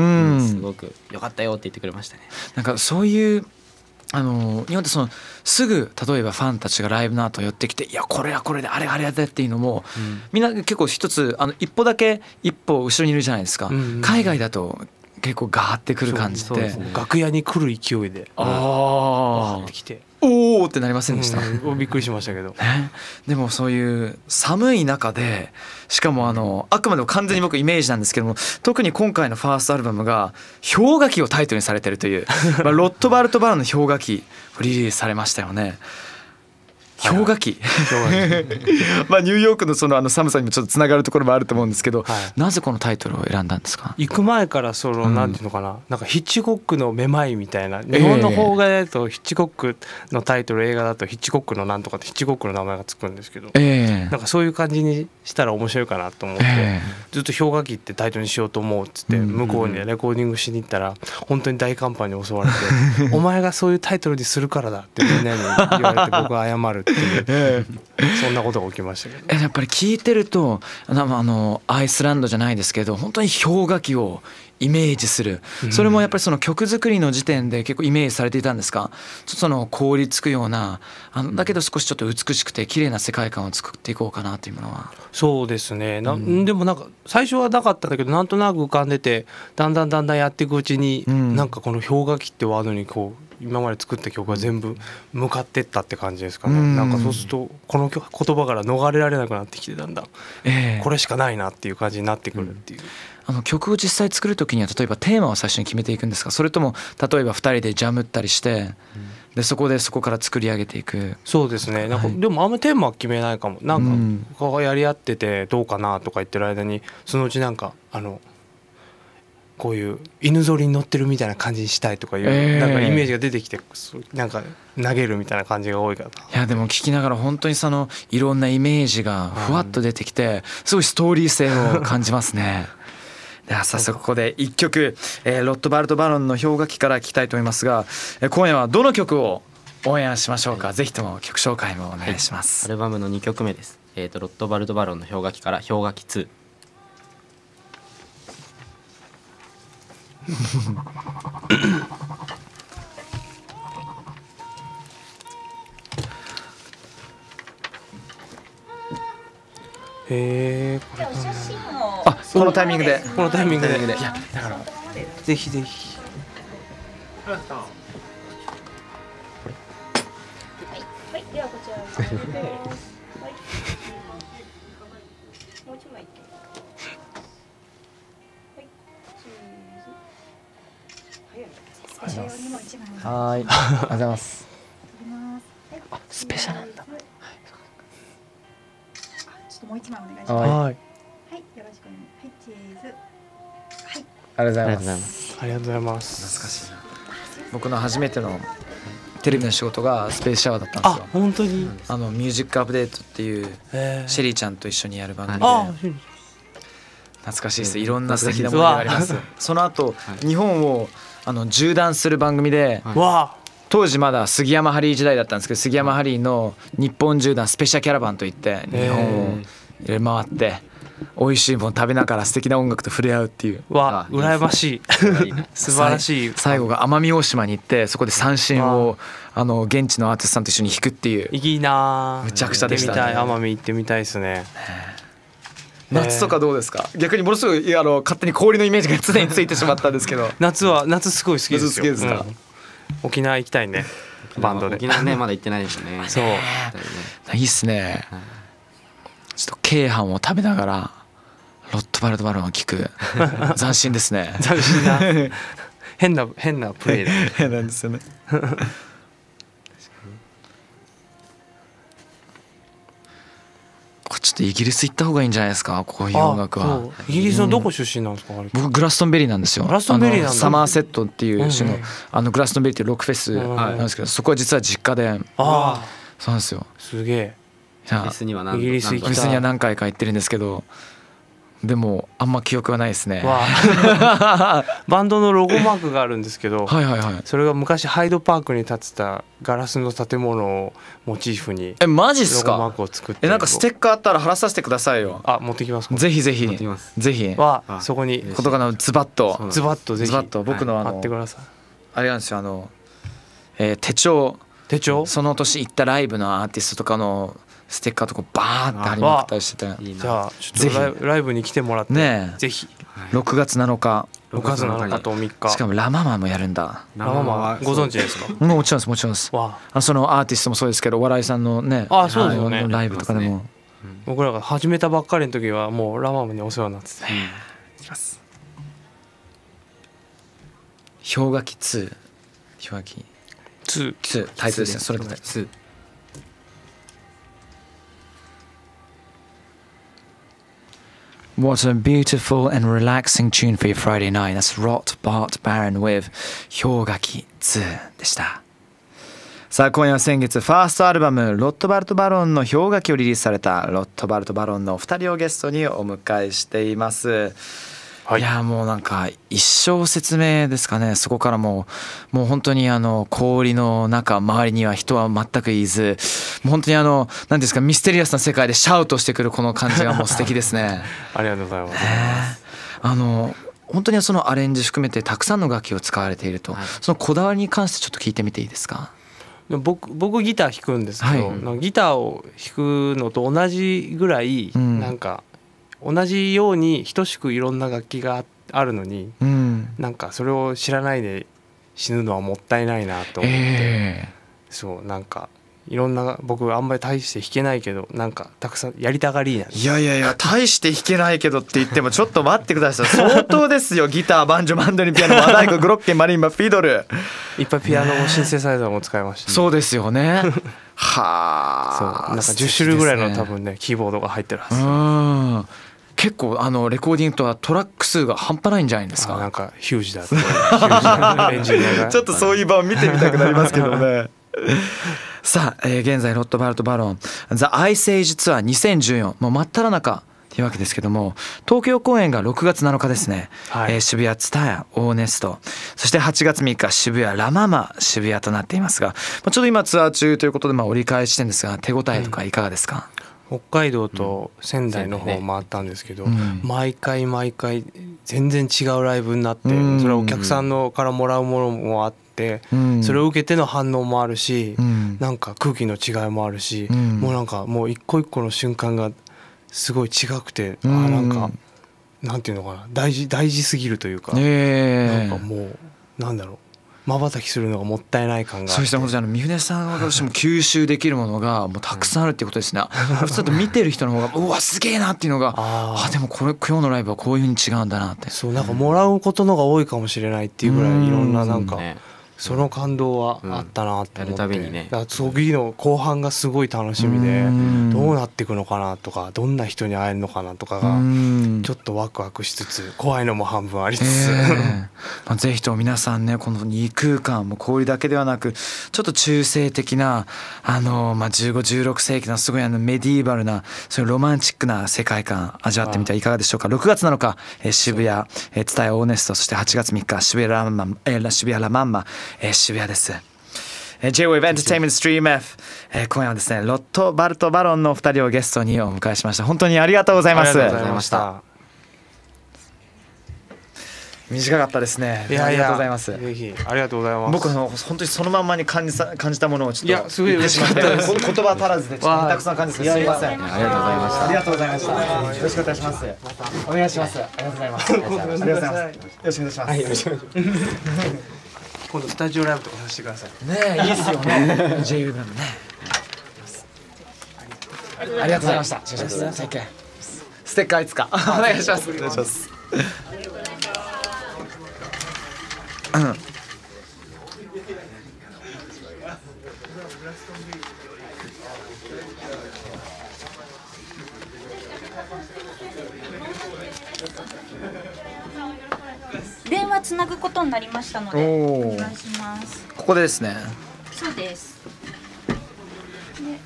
すごくよかったよって言ってくれましたね。 なんかそういうあの日本ってそのすぐ例えばファンたちがライブの後寄ってきていやこれはこれであれあれでっていうのも、うん、みんな結構一つあの一歩だけ一歩後ろにいるじゃないですか、うんうん、海外だと結構ガーってくる感じで、 ね、楽屋に来る勢いであーってきておーってなりませんでした？ うん、びっくりしましたけど、 ね、でもそういう寒い中でしかもあのあくまでも完全に僕イメージなんですけども、特に今回のファーストアルバムが氷河期をタイトルにされてるというまあロットバルトバロンの氷河期リリースされましたよね。氷河期まあニューヨークのそのあの寒さにもちょっとつながるところもあると思うんですけど、はい、なぜこのタイトルを選んだんですか？ 行く前からその、うん、なんていうのかな、なんかヒッチコックのめまいみたいな、日本の邦画だとヒッチコックのタイトル、映画だとヒッチコックのなんとかってヒッチコックの名前がつくんですけど、えー、なんかそういう感じにしたら面白いかなと思って、えー、ずっと氷河期ってタイトルにしようと思うっつって向こうにレコーディングしに行ったら本当に大寒波に襲われてお前がそういうタイトルにするからだってみんなに言われて僕は謝るっていう、えーそんなことが起きましたけど、 やっぱり聞いてるとあのアイスランドじゃないですけど本当に氷河期をイメージする、それもやっぱりその曲作りの時点で結構イメージされていたんですか？ちょっとその凍りつくようなあのだけど少しちょっと美しくて綺麗な世界観を作っていこうかなというものは。 そうですねな、うん、でもなんか最初はなかったんだけどなんとなく浮かんでてだんだんだんだんやっていくうちに、うん、なんかこの氷河期ってワードにこう今まで作った曲が全部向かってったって感じですかね、うん、なんかそうするとこの言葉から逃れられなくなってきてだんだん、えー、これしかないなっていう感じになってくるっていう、うん、 あの曲を実際作る時には例えばテーマを最初に決めていくんですか？それとも例えばふたりでジャムったりして、うん、でそこでそこから作り上げていく？ そうですねなんか、はい、でもあんまテーマは決めないかも。なんかこうやり合っててどうかなとか言ってる間にそのうちなんかあのこういう犬ぞりに乗ってるみたいな感じにしたいとかいう、えー、なんかイメージが出てきてなんか投げるみたいな感じが多いから。 いやでも聞きながら本当にそのいろんなイメージがふわっと出てきてすごいストーリー性を感じますね。では早速ここでいっきょく、えー、ロットバルトバロンの氷河期から聞きたいと思いますが、えー、今夜はどの曲を応援しましょうか？はい、ぜひとも曲紹介もお願いします。 はい、アルバムのにきょくめです。えーとロットバルトバロンの氷河期から氷河期ツー。 へえ、これあ、このタイミングでこのタイミングで、いやだからぜひぜひ。 はい、はい、ではこちらに入れて、はい、もう一枚。 はい、ありがとうございます。はい、ありがとうございます。あ、スペシャルなんだ。はい、 ちょっともう一枚お願いします。 はい、はい、 よろしくお願い。はい、チーズ。はい、 ありがとうございます。 ありがとうございます。 懐かしいな。僕の初めてのテレビの仕事がスペースシャワーだったんですよ。 あ、本当に。 あのミュージックアップデートっていうシェリーちゃんと一緒にやる番組で、 あ、 懐かしいです。いろんな素敵な思い出があります。その後日本をあの縦断する番組で、当時まだ杉山ハリー時代だったんですけど、杉山ハリーの日本縦断スペシャルキャラバンといって日本を入れ回って美味しいもの食べながら素敵な音楽と触れ合うっていう。 わ、羨ましい。素晴らしい。 最後が奄美大島に行ってそこで三線をあの現地のアーティストさんと一緒に弾くっていう。 いいな。 むちゃくちゃでしたね。 奄美行ってみたいですね。 夏とかどうですか？逆にものすごいあの勝手に氷のイメージが常についてしまったんですけど。 夏は夏すごい好きですよ。 夏好きですか？ うん、沖縄行きたいね。バンドで。 沖縄ねまだ行ってないですね。 そう。 いいっすね。ちょっと京飯を食べながらロットバルトバロンを聞く。斬新ですね。 斬新な。変な変なプレイだ、ね。 変なんですよね。ちょっとイギリス行った方がいいんじゃないですか、こういう音楽は。 イギリスのどこ出身なんですか？ うん、僕グラストンベリーなんですよ。 グラストンベリーなんだ。 サマーセットっていう種の、うん、あのグラストンベリーっていうロックフェスなんですけど、そこは実は実家で。ああ、そうなんですよ。 すげえ。 イギリスには何イギリスイギリスには何回か行ってるんですけど、でもあんま記憶はないですね。 バンドのロゴマークがあるんですけど、 はいはいはい、 それが昔ハイドパークに建ってたガラスの建物をモチーフにえマジっすか？ ロゴマークを作ってえなんかステッカーあったら貼らさせてくださいよ。 あ持ってきますか？ ぜひぜひぜひはそこにことかのズバッとズバッとぜひズバッと僕のあの貼ってください。 あれなんですよ、あの、えー、手帳手帳その年行ったライブのアーティストとかのステッカーとかバーって貼りまくったりしてて、 じゃあちょっとライブ、ライブに来てもらってね、ぜひろくがつなのかろくがつなのかとみっか、 しかもラママもやるんだ。 ラママご存知ですか？ もちろんですもちろんです。あそのアーティストもそうですけどお笑いさんのね、 あそうですよね、 ライブとかでも僕らが始めたばっかりの時はもうラママにお世話になってて、 氷河期ツー氷河期ツーツータイトルですね。それでツーWhat a beautiful and relaxing tune for your Friday night. That's Rot Bart Baron with 氷河期ツーでした。さあ今夜は先月ファーストアルバムロットバルトバロンの氷河期をリリースされたロットバルトバロンのお二人をゲストにお迎えしています。はい、いやもうなんか一生説明ですかね。そこからもうもう本当にあの氷の中周りには人は全くいず、もう本当にあの何ですかミステリアスな世界でシャウトしてくるこの感じがもう素敵ですね。 ありがとうございます。 あの本当にそのアレンジ含めてたくさんの楽器を使われていると、はい、そのこだわりに関してちょっと聞いてみていいですか？ 僕僕ギター弾くんですけど、はい、ギターを弾くのと同じぐらい、うん、なんか同じように等しくいろんな楽器があるのに、うん、なんかそれを知らないで死ぬのはもったいないなと思って、えー、そうなんかいろんな僕あんまり大して弾けないけどなんかたくさんやりたがりなんです。 いやいやいや大して弾けないけどって言ってもちょっと待ってください。相当ですよ。ギターバンジョマンドリンピアノ和太鼓グロッケンマリンバフィドルいっぱいピアノもシンセサイザーも使いました、ね、 そうですよね。はあ、 そうなんかじゅっ種類ぐらいの多分ねキーボードが入ってるはず。 うん結構あのレコーディングとはトラック数が半端ないんじゃないですか？ なんかヒュージだってヒュージエンジニアがちょっとそういう場を見てみたくなりますけどね。さあ、えー、現在ロットバルトバロンザ・アイスエイジツアーにせんじゅうよんもう真っ只中というわけですけども、東京公演がろくがつなのかですね、はい、えー、渋谷ツタヤオーネスト、そしてはちがつみっか渋谷ラママ渋谷となっていますが、まあ、ちょうど今ツアー中ということでまあ折り返ししてるんですが手応えとかいかがですか？ うん、北海道と仙台の方を回ったんですけど、うん、毎回毎回全然違うライブになって、うん、それはお客さんのからもらうものもあって、うん、それを受けての反応もあるし、うん、なんか空気の違いもあるし、うん、もうなんかもう一個一個の瞬間がすごい違くて、うん、あなんかなんていうのかな大事大事すぎるというか、えー、なんかもうなんだろう瞬きするのがもったいない感が。 そうしたことじゃ三船さんはどうしても吸収できるものがもうたくさんあるっていうことですね。普通だと見てる人の方がうわすげえなっていうのがああでもこれ今日のライブはこういう風に違うんだなって。 そうなんかもらうことのが多いかもしれないっていうぐらいいろんななんかその感動はあったなと思って、うん、やるたびにね、次の後半がすごい楽しみで、どうなっていくのかなとか、どんな人に会えるのかなとかがちょっとワクワクしつつ、怖いのも半分ありつつ、 えー、ぜひとも皆さんね、このに空間も氷だけではなく、ちょっと中性的なあの、まあ、じゅうご、じゅうろく世紀のすごいあのメディーバルな、そういうロマンチックな世界観味わってみてはいかがでしょうか。ろくがつなのか、えー、渋谷えー、ツタヤオーネスト、そしてはちがつみっか渋谷ラマン、えー、渋谷ラマンマ、えー、渋谷です。えー、J-Wave Entertainment Stream F、えー、今夜はですねロット・バルト・バロンのお二人をゲストにお迎えしました。本当にありがとうございます。 ありがとうございました。 短かったですね。 いやいや、 ありがとうございます。 ぜひありがとうございます。 僕の本当にそのまんまに感じた感じたものをちょっといやすごい嬉しかったです。 言葉足らずでちょっとたくさん感じです。すみません。ありがとうございました。 ありがとうございました。よろしくお願いします。お願いします。ありがとうございます。ありがとうございます。よろしくお願いします。はい、よろしくお願いします。 今度スタジオライブとかさせてください。 ねえ、いいですよね。J-Wave のね。ありがとうございました。ステッカーいつかお願いします。お願いします。うん、 電話つなぐことになりましたのでお願いします。 ここでですね。 そうです。で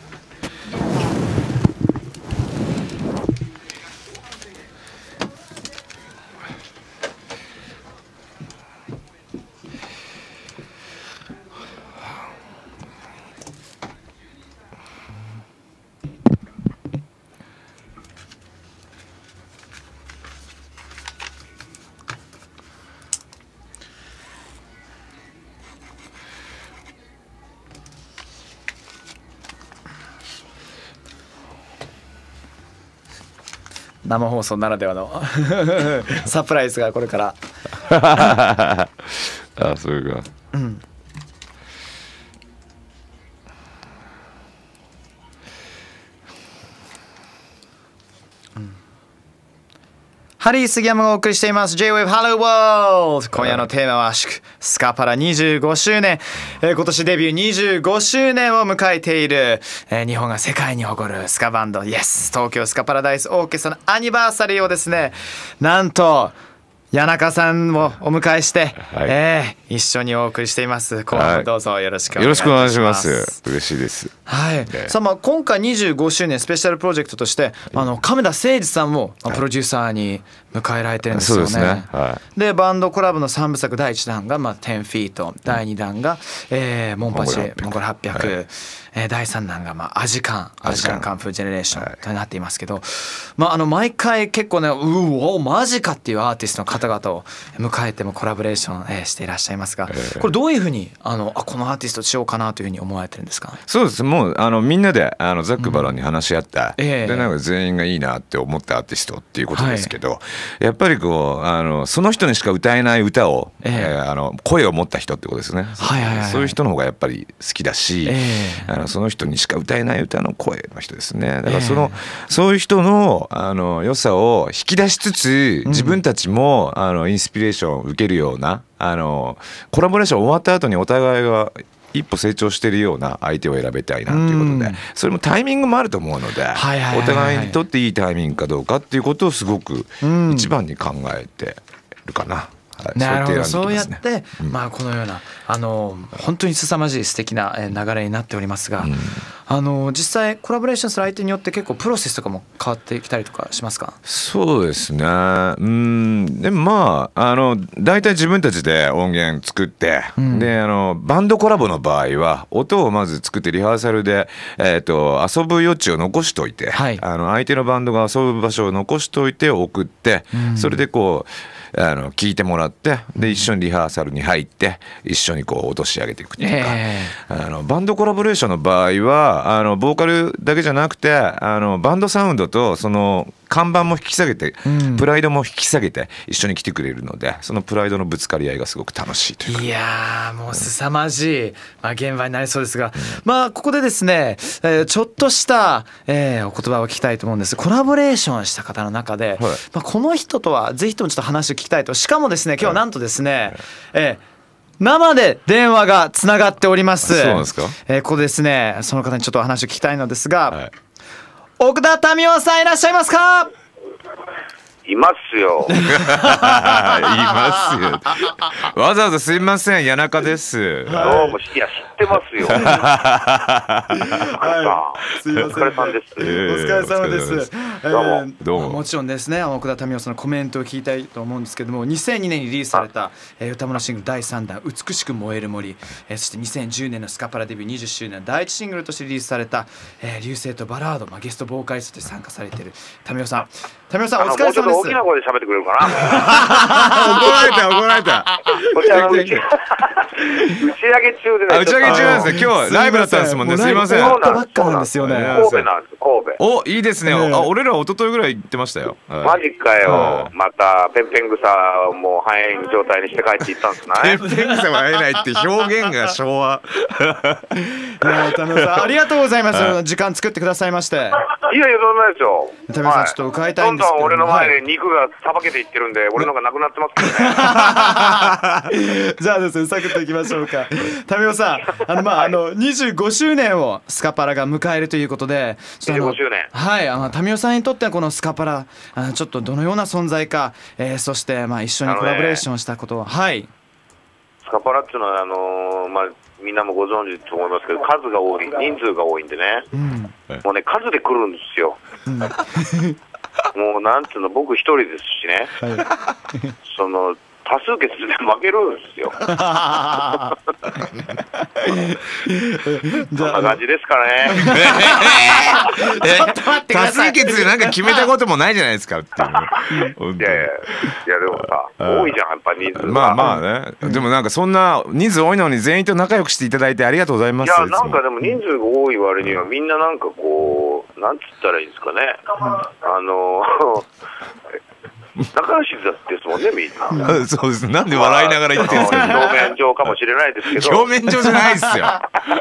生放送ならではのサプライズがこれからあ、そういうか、うん、 ハリー杉山がお送りしています J-Wave Hello World。 今夜のテーマは祝スカパラにじゅうごしゅうねん、えー、今年デビューにじゅうごしゅうねんを迎えている、えー、日本が世界に誇るスカバンド Yes 東京スカパラダイスオーケストラのアニバーサリーをですね、なんと谷中さんをお迎えして、はい、えー、一緒にお送りしています。後半どうぞよろしくお願いします。 よろしくお願いします。嬉しいです。 はい。さあ、まあ今回にじゅうごしゅうねんスペシャルプロジェクトとして、あの亀田誠司さんもプロデューサーに迎えられてるんですよね。 そうですね。はい。 でバンドコラボのさんぶさくだいいちだんがまあじゅうフィート、だいにだんが、えー、モンパチモンゴルはっぴゃく、はい、えー、だいさんだんがまあアジカンアジカンカンフージェネレーションとなっていますけど、まああの毎回結構ね、うおマジかっていうアーティストの方々を迎えてもコラボレーション、えー、していらっしゃいますが、えー、これどういうふうにあのあこのアーティストしようかなというふうに思われてるんですか？ そうです。もうあのみんなであのザックバロンに話し合った、うん、えー、でなんか全員がいいなって思ったアーティストっていうことですけど、はい、やっぱりこうあのその人にしか歌えない歌を、えーえー、あの声を持った人ってことですね、はいはいはい、そういう人の方がやっぱり好きだし、えー、あのその人にしか歌えない歌の声の人ですね。だからその、えー、そういう人のあの良さを引き出しつつ自分たちも、うん、あのインスピレーションを受けるようなあのコラボレーション終わった後にお互いが一歩成長しているような相手を選びたいなということで、うん、それもタイミングもあると思うので、はいはいはいはい、お互いにとっていいタイミングかどうかっていうことをすごく一番に考えてるかな、うんはい、 なるほど。そうやって、うん、まあこのようなあの本当に凄まじい素敵な流れになっておりますが、うん、あの実際コラボレーションする相手によって結構プロセスとかも変わってきたりとかしますか？ そうですね。うんでもまああの大体自分たちで音源作って、うん、であのバンドコラボの場合は音をまず作ってリハーサルで、えー、と遊ぶ余地を残しといて、はい、あの相手のバンドが遊ぶ場所を残しといて送って、うん、それでこうあの聞いてもらってで一緒にリハーサルに入って一緒にこう落とし上げていくっていうか、えー、あのバンドコラボレーションの場合はあのボーカルだけじゃなくてあのバンドサウンドとその看板も引き下げて、うん、プライドも引き下げて一緒に来てくれるのでそのプライドのぶつかり合いがすごく楽しいというか、 いやもう凄まじい、まあ、現場になりそうですが、うん、まあここでですね、えー、ちょっとした、えー、お言葉を聞きたいと思うんです。コラボレーションした方の中で、はい、まあ、この人とはぜひともちょっと話を聞きたいと。しかもですね今日はなんとですね、はい、えー生で電話がつながっております。 そうなんですか。 えー、ここでですね、その方にちょっとお話を聞きたいのですが、はい、奥田民生さんいらっしゃいますか？ いますよ。 いますよ。わざわざすいません、谷中です。 どうも、いや、知ってますよ。はい、すいません。お疲れさんです。 お疲れ様です。 どうも。 どうも。もちろんですね、奥田民生さんのコメントを聞きたいと思うんですけども、にせんにねんにリリースされた、えー、歌物シングルだいさんだん、美しく燃える森、えー、そしてにせんじゅうねんのスカパラデビューにじゅっしゅうねんのだいいちシングルとしてリリースされた、えー、流星とバラード、まあ、ゲストボーカリストとして参加されている民生さん。民生さん、お疲れ様です。 大きな声で喋ってくれるかな。 怒られた怒られた。 こちらの打ち上げ中でね。 打ち上げ中なんですね。今日ライブだったんですもんね。すいません。 終わったばっかなんですよね。 神戸なんです。神戸。 お、いいですね。あ、俺ら一昨日ぐらい行ってましたよ。 マジかよ。またペンペン草をもう生えん状態にして帰っていったんですね。 ペンペン草は会えないって表現が昭和。 いや、民生さんありがとうございます。時間作ってくださいまして。いやいや、そんなですよ。 民生さんちょっと伺いたいんですけど。 どんどん俺の前で肉がさばけていってるんで、俺のがなくなってますけどね。 じゃあですね、サクッといきましょうか。民生さん、あのまああのにじゅうごしゅうねんをスカパラが迎えるということで、 にじゅうごしゅうねん。 はい、あの民生さんにとってはこのスカパラ、あのちょっとどのような存在か、えー、そしてまあ一緒にコラボレーションしたことは、ね、はい。 スカパラっていうのはあのー、まあみんなもご存知と思いますけど、数が多い、人数が多いんでね、うん、もうね数で来るんですよ。うん、もうなんていうの、僕一人ですしね、はい、その多数決で負けるんですよ。そんな感じですからね。 多数決でなんか決めたこともないじゃないですかっていう。 いやいや、いやでもさ、多いじゃんやっぱ人数が。 まあまあね。でもなんかそんな人数多いのに全員と仲良くしていただいてありがとうございます。 いやなんかでも人数が多い割にはみんななんかこうなんつったらいいんですかね。あの。仲良しだってですもんね、みんな。 そうです。なんで笑いながら言ってるんですか。 表面上かもしれないですけど。 表面上じゃないですよ。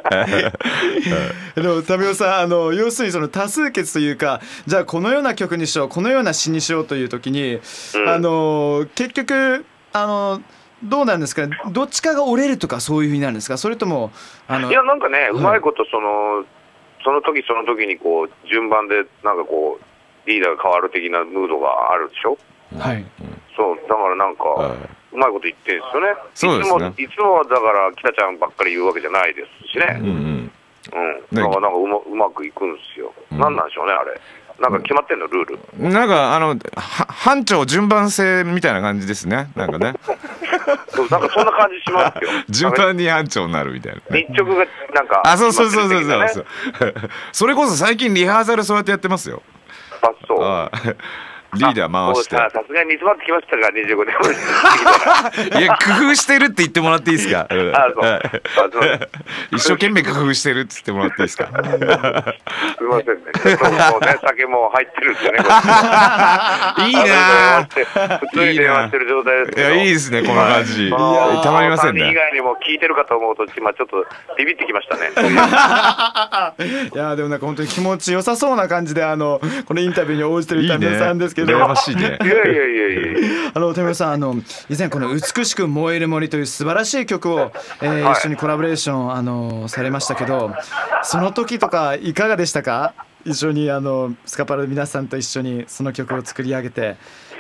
でも民生さん、あの要するにその多数決というか、じゃあこのような曲にしよう、このような詩にしようという時に、うん、あの結局あのどうなんですか、どっちかが折れるとかそういうふうになるんですか、それともあの。 いやなんかね、うまいことそのその時その時にこう順番でなんかこうリーダーが変わる的なムードがあるでしょ。 はい、 そうだからなんか、はい、うまいこと言ってるんですよね。そうですね。いつもいつもはだから北ちゃんばっかり言うわけじゃないですしね。うん、うん、だからなんかうまうまくいくんですよ。うん、なんなんでしょうねあれ。なんか決まってんのルール。 なんかあの班長順番制みたいな感じですね。なんかね。 そうなんかそんな感じしますよ。 順番に班長になるみたいな。 日直がなんか、 あ、そうそうそうそうそうそう。それこそ最近リハーサルそうやってやってますよ。 あ、そう。 あリーダー回して。 さすがに煮詰まってきましたが、にじゅうごねん。いや、工夫してるって言ってもらっていいですか。あ、そう。一生懸命工夫してるって言ってもらっていいですか。すみませんね。もうね、酒も入ってるんですよね。いいな。 普通に電話してる状態ですけど。 いや、いいですね、この感じ。たまりませんね。 以外にも聞いてるかと思うと、今ちょっとビビってきましたね。 いや、でもなんか本当に気持ちよさそうな感じで、あの、このインタビューに応じてる民生さんですけど。 羨ましいね。 いやいやいやいや。 あの民生さん、あの以前この美しく燃える森という素晴らしい曲を、えーはい、一緒にコラボレーションあのされましたけど、その時とかいかがでしたか？一緒にあのスカパラの皆さんと一緒にその曲を作り上げて。 えっ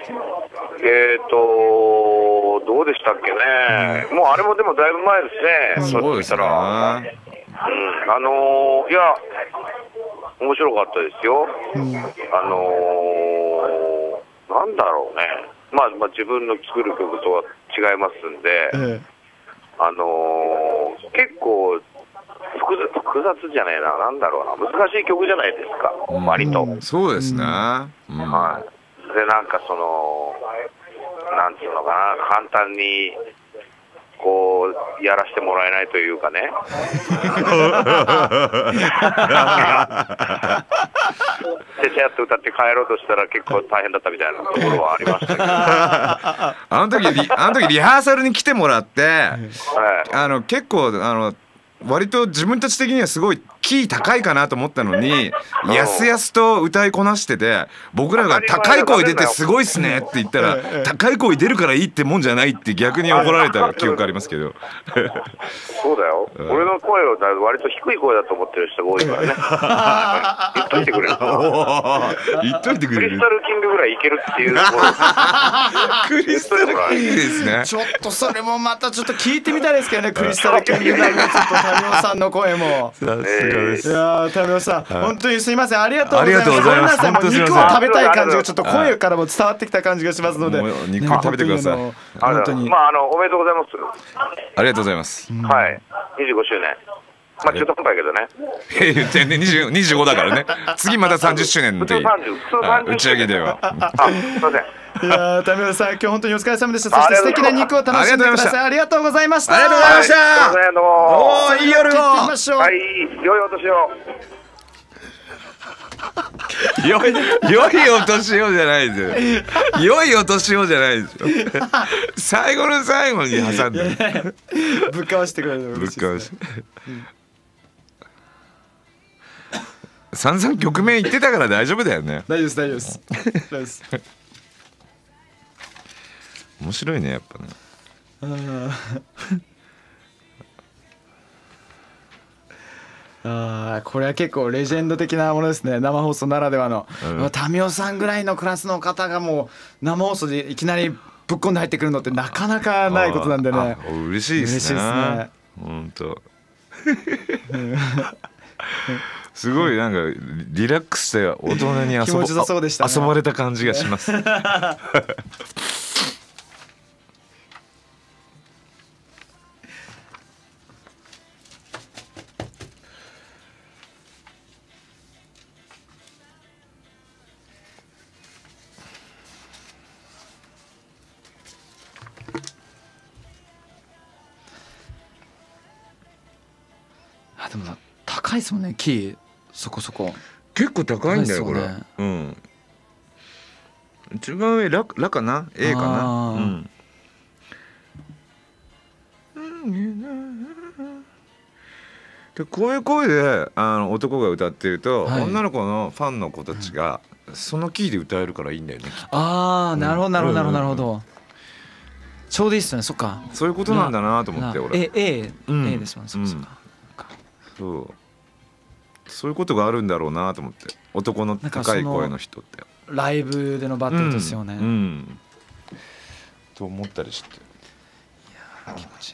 とどうでしたっけね。うん、もうあれもでもだいぶ前ですね。 そうですね。うん、あのー、いや。面白かったですよ。うん、あのー、なんだろうね、まあ、まあ自分の作る曲とは違いますんで、ええ、あのー、結構複雑、複雑じゃねえな、なんだろうな、難しい曲じゃないですか、うん、割と、 うん、そうですね、うん、 はい、でなんかそのなんていうのかな、簡単にこうやらせてもらえないというかねちゃちゃっと歌って帰ろうとしたら結構大変だったみたいなところはありましたけどあの時リあの時リハーサルに来てもらって、はい、あの結構あの割と自分たち的にはすごいキー高いかなと思ったのにやすやすと歌いこなしてて、僕らが高い声出てすごいっすねって言ったら高い声出るからいいってもんじゃないって逆に怒られた記憶ありますけどそうだよ、俺の声を割と低い声だと思ってる人が多いからね言っといてくれる言っといてくれるクリスタルキングぐらいいけるっていうクリスタルキングですね。 ちょっとそれもまたちょっと聞いてみたいですけどね、クリスタルキングなりのちょっとタミオさんの声も。 さすがです。 いやタミオさん、本当にすみません、ありがとうございます。 ありがとうございます。 本当に肉を食べたい感じがちょっと声からも伝わってきた感じがしますので、 肉を食べてください。 本当にまああのおめでとうございます。 ありがとうございます。 はい、にじゅうごしゅうねん。まあ中途半端やけどね。 え言ってね、にじゅう、にじゅうごだからね。次またさんじゅっしゅうねんの時打ち上げでは。 あ、すみません。 いやタミオさん、今日本当にお疲れ様でした。そして素敵な肉を楽しんでください。ありがとうございました。 ありがとうございました。 おおいい夜を。 はい、良いお年を。 良い良いお年をじゃないですよ。良いお年をじゃないですよ。最後の最後に挟んでぶっかわしてくれるの嬉しいですね。 散々曲名言ってたから大丈夫だよね。 大丈夫です大丈夫です大丈夫です。 面白いねやっぱね。 あこれは結構レジェンド的なものですね、生放送ならではの。うん、タミオさんぐらいのクラスの方がもう生放送でいきなりぶっ込んで入ってくるのってなかなかないことなんでね。 嬉しいですね。本当。すごいなんかリラックスして大人に遊ば、ね、遊ばれた感じがします。 あでも高いですもんね、キーそこそこ結構高いんだよこれ。うん。一番上ララかな A かな。うん。でこういう声であの男が歌ってると、はい、女の子のファンの子たちがそのキーで歌えるからいいんだよね。 ああなるほどなるほどなるほどなるほど。ちょうどいいっすね。そっか。 そういうことなんだなと思って俺。 A A A ですもんね。そうそうか。 そうそういうことがあるんだろうなと思って、男の高い声の人ってライブでのバトルですよね、うんうん、 と思ったりして。いや気持ちいい。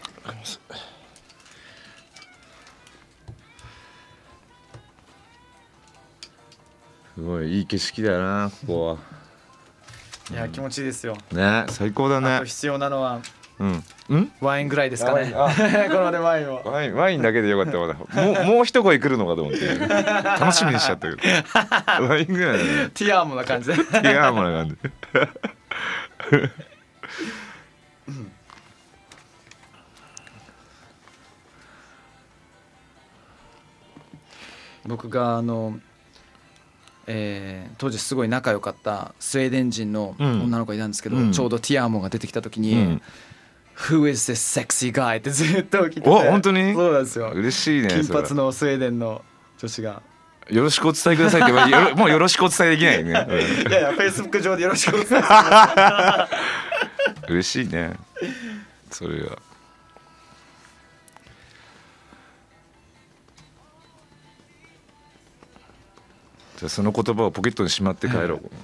すごいいい景色だなここは。 いや気持ちいいですよね。最高だね。 あと必要なのはうんうん、 ワインぐらいですかね。このでワインをワインワインだけでよかったまだもうもう一声来るのかと思って楽しみにしちゃったけどワインぐらいだね。 ティアーモな感じでティアーモな感じうん、 僕があの、えー、当時すごい仲良かったスウェーデン人の女の子がいたんですけど、うん、ちょうどティアーモが出てきた時に、うんWho is this sexy guy ってずっと聞いてて。 お本当にそうなんですよ。 嬉しいね。 金髪のスウェーデンの女子がよろしくお伝えくださいって言われもうよろしくお伝えできないね。 いやいやフェイスブック上でよろしくお伝えください。嬉しいねそれは。じゃあその言葉をポケットにしまって帰ろう。こ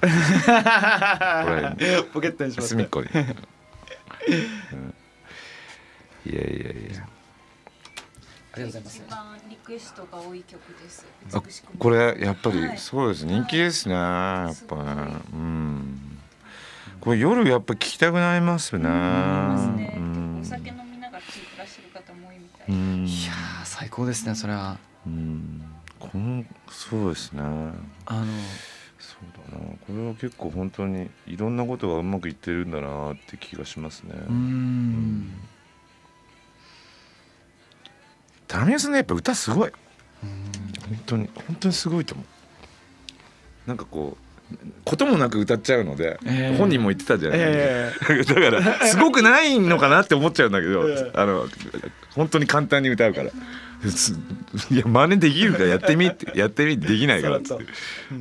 ポケットにしまって隅っこに。うんいやいやいや。 ありがとうございます。 一番リクエストが多い曲です。 あこれやっぱりそうです、人気ですねやっぱね。うん。これ夜やっぱ聞きたくなりますね。 うん。お酒飲みながら聴いてらっしゃる方も多いみたい。 いや最高ですねそれは。 うん。このそうですね。 あの。 そうだなこれは結構本当にいろんなことがうまくいってるんだなって気がしますね。 うんうんタミオさんねやっぱ歌すごい。本当に本当にすごいと思う。なんかこうこともなく歌っちゃうので、えー、本人も言ってたじゃないですか、えー、だからすごくないのかなって思っちゃうんだけど、えー、あの本当に簡単に歌うからいや真似できるからやってみってやってみってできないからっつって、うん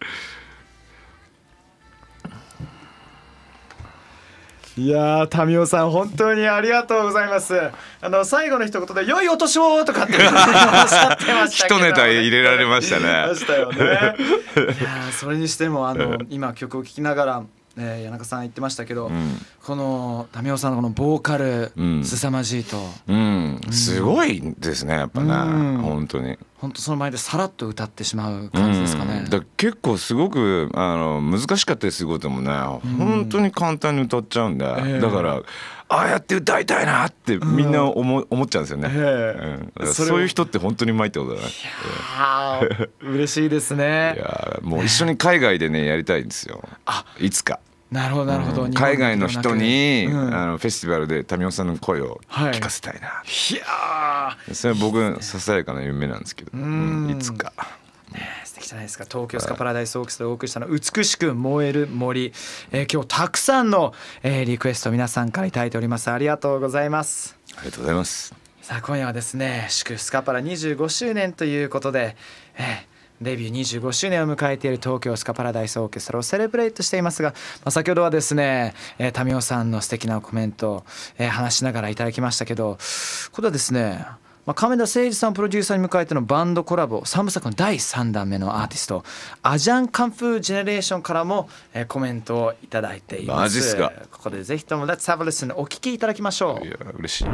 いやー民生さん本当にありがとうございます。あの最後の一言で良いお年をとかっておっしゃってましたけど一ネタ入れられましたねましたよね。いやそれにしてもあの今曲を聴きながら、えー、谷中さん言ってましたけど、うん、この民生さんのこのボーカル、うん、凄まじいと、 うんうん、すごいですねやっぱね、うん、本当に本当その前でさらっと歌ってしまう感じですかね、 うん、だ結構すごくあの難しかったりすることもね、うん、本当に簡単に歌っちゃうんで、えー、だからああやって歌いたいなってみんな思、うん、思っちゃうんですよね、えーうん、そ, そういう人って本当にうまいってことだね。 いや嬉しいですね。 いやもう一緒に海外でねやりたいんですよあいつか。 なるほどなるほど、うん、 海外の人に、うん、あのフェスティバルで民生さんの声を聞かせたいな、はい、いやそれは僕ささやかな夢なんですけど、うん、いつか、 ね、素敵じゃないですか。東京スカパラダイスオーケストラでお送りしたの美しく燃える森、えー、今日たくさんの、えー、リクエスト皆さんからいただいております。ありがとうございます。 ありがとうございます。 さあ今夜はですね祝スカパラにじゅうごしゅうねんということで、えーデビューにじゅうごしゅうねんを迎えている東京スカパラダイスオーケストラをセレブレイトしていますが、まあ、先ほどはですね、えー、民生さんの素敵なコメントを、えー、話しながらいただきましたけど、これはですね、まあ、亀田誠二さんプロデューサーに迎えてのバンドコラボさんぶさくのだいさんだんめのアーティストアジャンカンフージェネレーションからも、えー、コメントをいただいています。 マジっすか。 ここでぜひとも Let's have a listen お聞きいただきましょう。 いや嬉しい。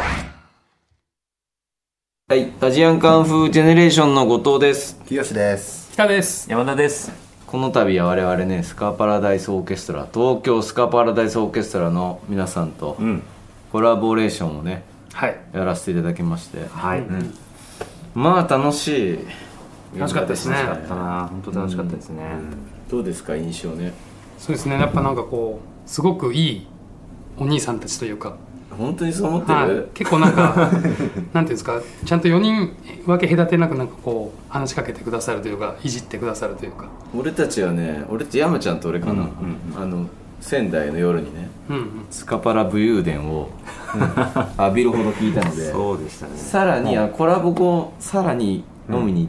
はい、アジアンカンフージェネレーションの後藤です。 清です。 北です。 山田です。 この度は我々ねスカパラダイスオーケストラ東京スカパラダイスオーケストラの皆さんとコラボレーションをね、はい、やらせていただきまして、はい、うん、まあ楽しい楽しかったですね。 楽しかったな、本当楽しかったですね、うんうん、どうですか印象ね。 そうですね、やっぱなんかこうすごくいいお兄さんたちというか。 本当にそう思ってる、 はい、結構なんかなんていうんですか、ちゃんとよにん分け隔てなくなんかこう話しかけてくださるというかいじってくださるというか。 俺たちはね、俺って山ちゃんと俺かな、うんうんうん、あの仙台の夜にね、うんうん、スカパラ武勇伝を、うん、浴びるほど聞いたのでそうでしたね。 さらに、うん、コラボ後さらに飲みに行って、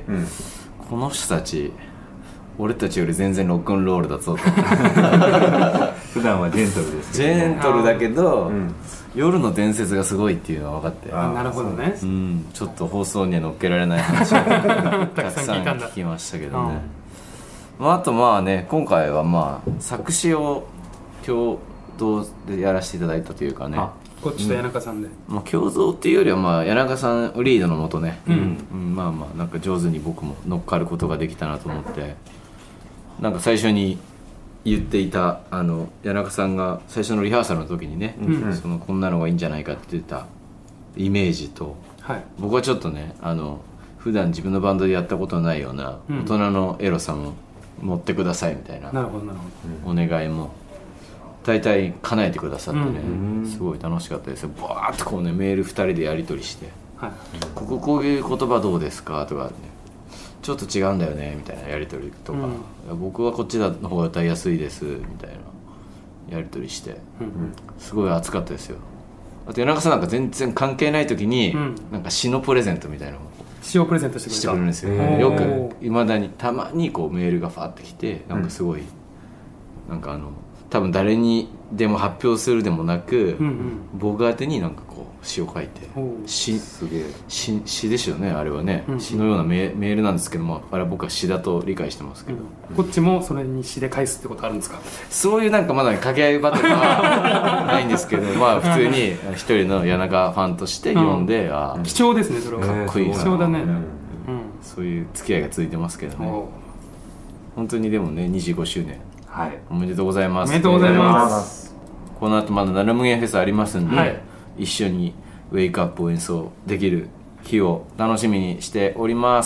うんうん、この人たち俺たちより全然ロックンロールだぞと普段はジェントルですけど、ね、ジェントルだけど、うん、夜の伝説がすごいっていうのは分かって。 あ、なるほどね、 うん、ちょっと放送には乗っけられない話をたくさん聞きましたけどね、うん、まあ、あとまあね今回はまあ作詞を共同でやらせていただいたというかね、 こっちと谷中さんで、 うん、まあ、共同っていうよりはまあ谷中さんリードのもとね、うんうん、まあまあなんか上手に僕も乗っかることができたなと思って、なんか最初に言っていたあの谷中さんが最初のリハーサルの時にね、うん、そのこんなのがいいんじゃないかって言ってたイメージと、はい、僕はちょっとねあの普段自分のバンドでやったことのないような大人のエロさも持ってくださいみたいなお願いも大体叶えてくださってね、うん、すごい楽しかったですよ。バーってこうねメールふたりでやり取りして、はい、こここういう言葉どうですかとかね、ちょっと違うんだよねみたいなやり取りとか、うん、僕はこっちの方が歌いやすいですみたいなやり取りして、うん、すごい熱かったですよ。あと谷中さんなんか全然関係ない時に、うん、なんか詩のプレゼントみたいなのを詩をプレゼントしてくれたしてくれるんですよ。よくいまだにたまにこうメールがファーってきて、なんかすごい、うん、なんかあの多分誰にでも発表するでもなく、うんうん、僕宛てになんかこう詩を書いて、詩すげえ詩詩ですよねあれはね、うん、詩のようなメメールなんですけども、あれは僕は詩だと理解してますけど、 うん、こっちもそれに詩で返すってことあるんですか。 そういうなんかまだ掛け合いバトルはないんですけどまあ普通に一人の谷中ファンとして読んで、うん、あ貴重ですねそれは。 かっこいい、 貴重だね、うん、 そういう付き合いが続いてますけどね。本当にでもねにじゅうごしゅうねん、はい、おめでとうございます。 おめでとうございます。 この後まだナルムゲンフェスありますんで、はい、一緒にウェイクアップを演奏できる日を楽しみにしております。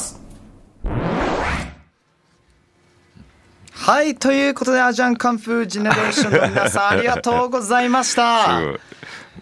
はい、ということでアジャンカンフージェネレーションの皆さんありがとうございました。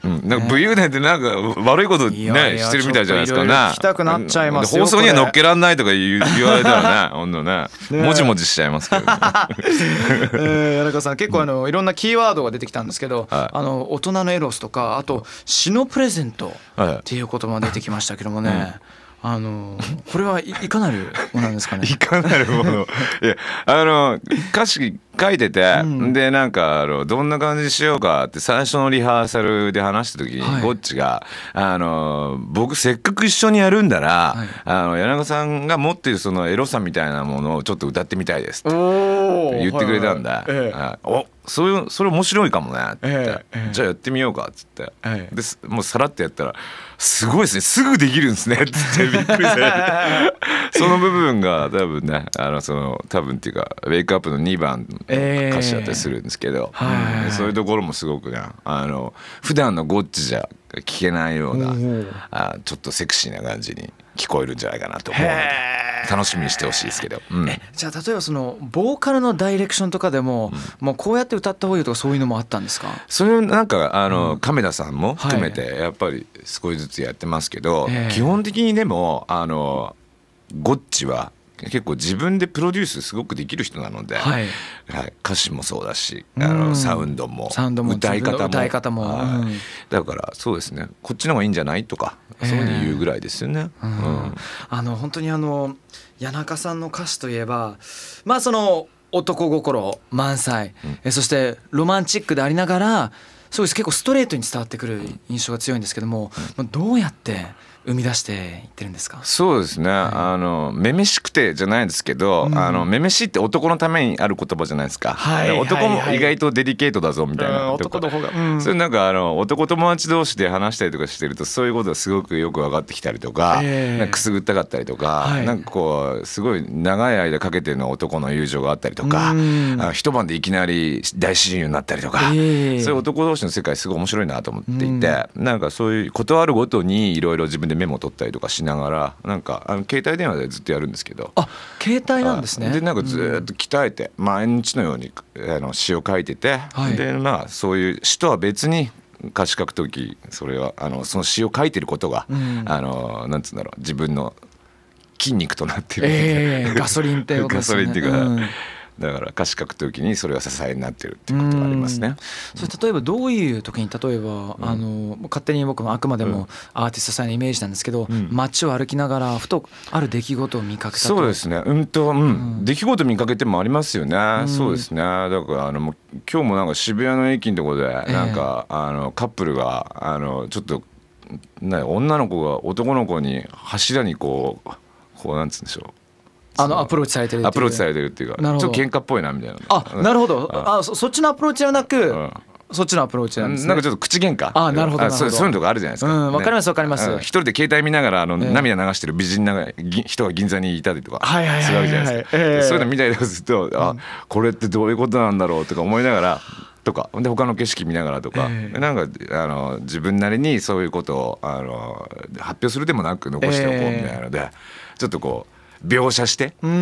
うん、なんか武勇伝ってなんか悪いことねしてるみたいじゃないですかね。 聞きたくなっちゃいますよ。 放送には乗っけらんないとか言う言われたらね、ほんとね、もじもじしちゃいますけど、ね。 えー、谷中さん結構あのいろんなキーワードが出てきたんですけど、はい、あの大人のエロスとかあと詩のプレゼントっていう言葉が出てきましたけどもね。はい、あのこれはいかなるものなんですかね。 いかなるもの。いやあの歌詞書いてて、うん、でなんかあのどんな感じにしようかって最初のリハーサルで話した時に、はい、ゴッチがあの僕せっかく一緒にやるんだら、はい、あの柳川さんが持っているそのエロさみたいなものをちょっと歌ってみたいですって言ってくれたんだ。はいはいはい、おそういうそれ面白いかもねって言って、えー、じゃあやってみようかっつって、えー、でもうさらってやったらすごいですね、すぐできるんですねっつってびっくりしてその部分が多分ねあのその多分っていうかウェイクアップのにばんの歌詞だったりするんですけど、えーうん、そういうところもすごくねあの普段のゴッチじゃ聞けないようなあちょっとセクシーな感じに聞こえるんじゃないかなと思うので楽しみにしてほしいですけど、うん、えじゃあ例えばそのボーカルのダイレクションとかでも、うん、もうこうやって歌った方がいいとかそういうのもあったんですか？ そういうなんかあの、うん、亀田さんも含めてやっぱり少しずつやってますけど、はい、基本的にでもあのゴッチは結構自分でプロデュースすごくできる人なので、はいはい、歌詞もそうだしあのサウンドも歌い方も、歌い方も、はい、だからそうですねこっちの方がいいんじゃないとかそういうふうに言うぐらいですよね。 うんうん、あの本当にあの谷中さんの歌詞といえばまあその男心満載、うん、えそしてロマンチックでありながらそうです結構ストレートに伝わってくる印象が強いんですけども、うん、どうやって生み出していってるんですか？ そうですね、はい、あのめめしくてじゃないですけど、うん、あのめめしいって男のためにある言葉じゃないですか、はい、男も意外とデリケートだぞみたいな、 はいはい、男の方が、うん、 それなんかあの男友達同士で話したりとかしてるとそういうことがすごくよく分かってきたりとか、えー、なんかくすぐったかったりとか、はい、なんかこうすごい長い間かけての男の友情があったりとか、うん、あの一晩でいきなり大親友になったりとか、えー、そういう男同士の世界すごい面白いなと思っていて、うん、なんかそういうことあるごとにいろいろ自分でメモを取ったりとかしながらなんかあの携帯電話でずっとやるんですけど、 あ携帯なんですね。 でなんかずっと鍛えて毎日のようにあの詩を書いてて、はい、でまあそういう詩とは別に歌詞書くときそれはあのその詩を書いてることが、うん、あのなんつうんだろう自分の筋肉となってる、 えー、ガソリンっていうことですね。 ガソリンっていうか、うんだから歌詞書くときにそれが支えになってるっていうことがありますね。 それ例えばどういう時に例えば、うん、あの勝手に僕もあくまでもアーティストさんのイメージなんですけど、うん、街を歩きながらふとある出来事を見かけたと。 そうですね、うんと、うんうん、出来事見かけてもありますよね、うん、そうですね。だからあのもう今日もなんか渋谷の駅のところでなんか、えー、あのカップルがあのちょっとな女の子が男の子に柱にこうこうなんつうんでしょうあのアプローチされてるっていうアプローチされてるっていうかちょっと喧嘩っぽいなみたいな。 あなるほど、ああ そ, そっちのアプローチじゃなく、うん、そっちのアプローチなんですね。 なんかちょっと口喧嘩。 あなるほどなるほど。 そういうのとかあるじゃないですか。 うんわかりますわかります。 一人で携帯見ながらあの、えー、涙流してる美人な人が銀座にいたりとかするわけじゃないですか。そういうの見たりとかすると、あこれってどういうことなんだろうとか思いながらとかで他の景色見ながらとか、えー、なんかあの自分なりにそういうことをあの発表するでもなく残しておこうみたいなので、えー、ちょっとこう描写して、うん、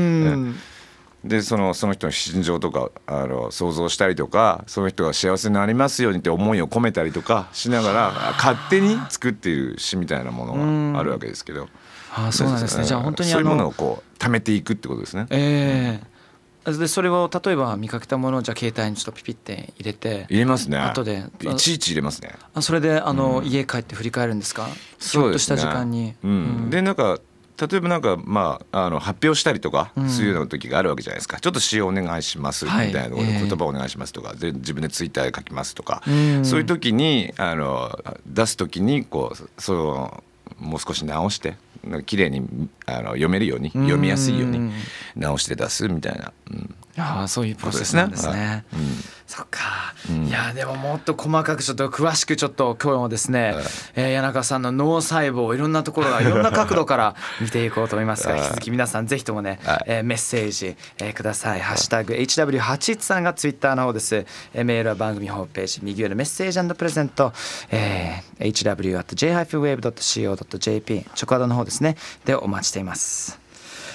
でそのその人の心情とかあの想像したりとかその人が幸せになりますようにって思いを込めたりとかしながら勝手に作っている詩みたいなものがあるわけですけど、 ああそうなんですね。じゃあ本当にそういうものをこう貯めていくってことですね。 えー、でそれを例えば見かけたものをじゃあ携帯にちょっとピピって入れて入れますね。 後でいちいち入れますね。 あそれであの、うん、家帰って振り返るんですか？そうですね。ちょっとした時間に。 うんうん、でなんか例えばなんかまああの発表したりとかそういうような時があるわけじゃないですか、うん、ちょっと詩をお願いしますみたいな、はい、言葉をお願いしますとか、で自分でツイッターで書きますとか、うん、そういう時にあの出す時にこうそのもう少し直して綺麗にあの読めるように読みやすいように直して出すみたいな、うん、 あそういうプロセスなんですね。うん、そっか、うん、いやでももっと細かくちょっと詳しくちょっと今日もですね、はいえー、谷中さんの脳細胞いろんなところがいろんな角度から見ていこうと思いますが引き続き皆さんぜひともね、はいえー、メッセージ、えー、ください。ハッシュタグ エイチダブリューはちいちさんがツイッターの方です。えー、メールは番組ホームページ右上のメッセージ&プレゼント、えー、エイチダブリューアットジェイウェーブドットシーオードットジェーピー 直アドの方ですねでお待ちしています。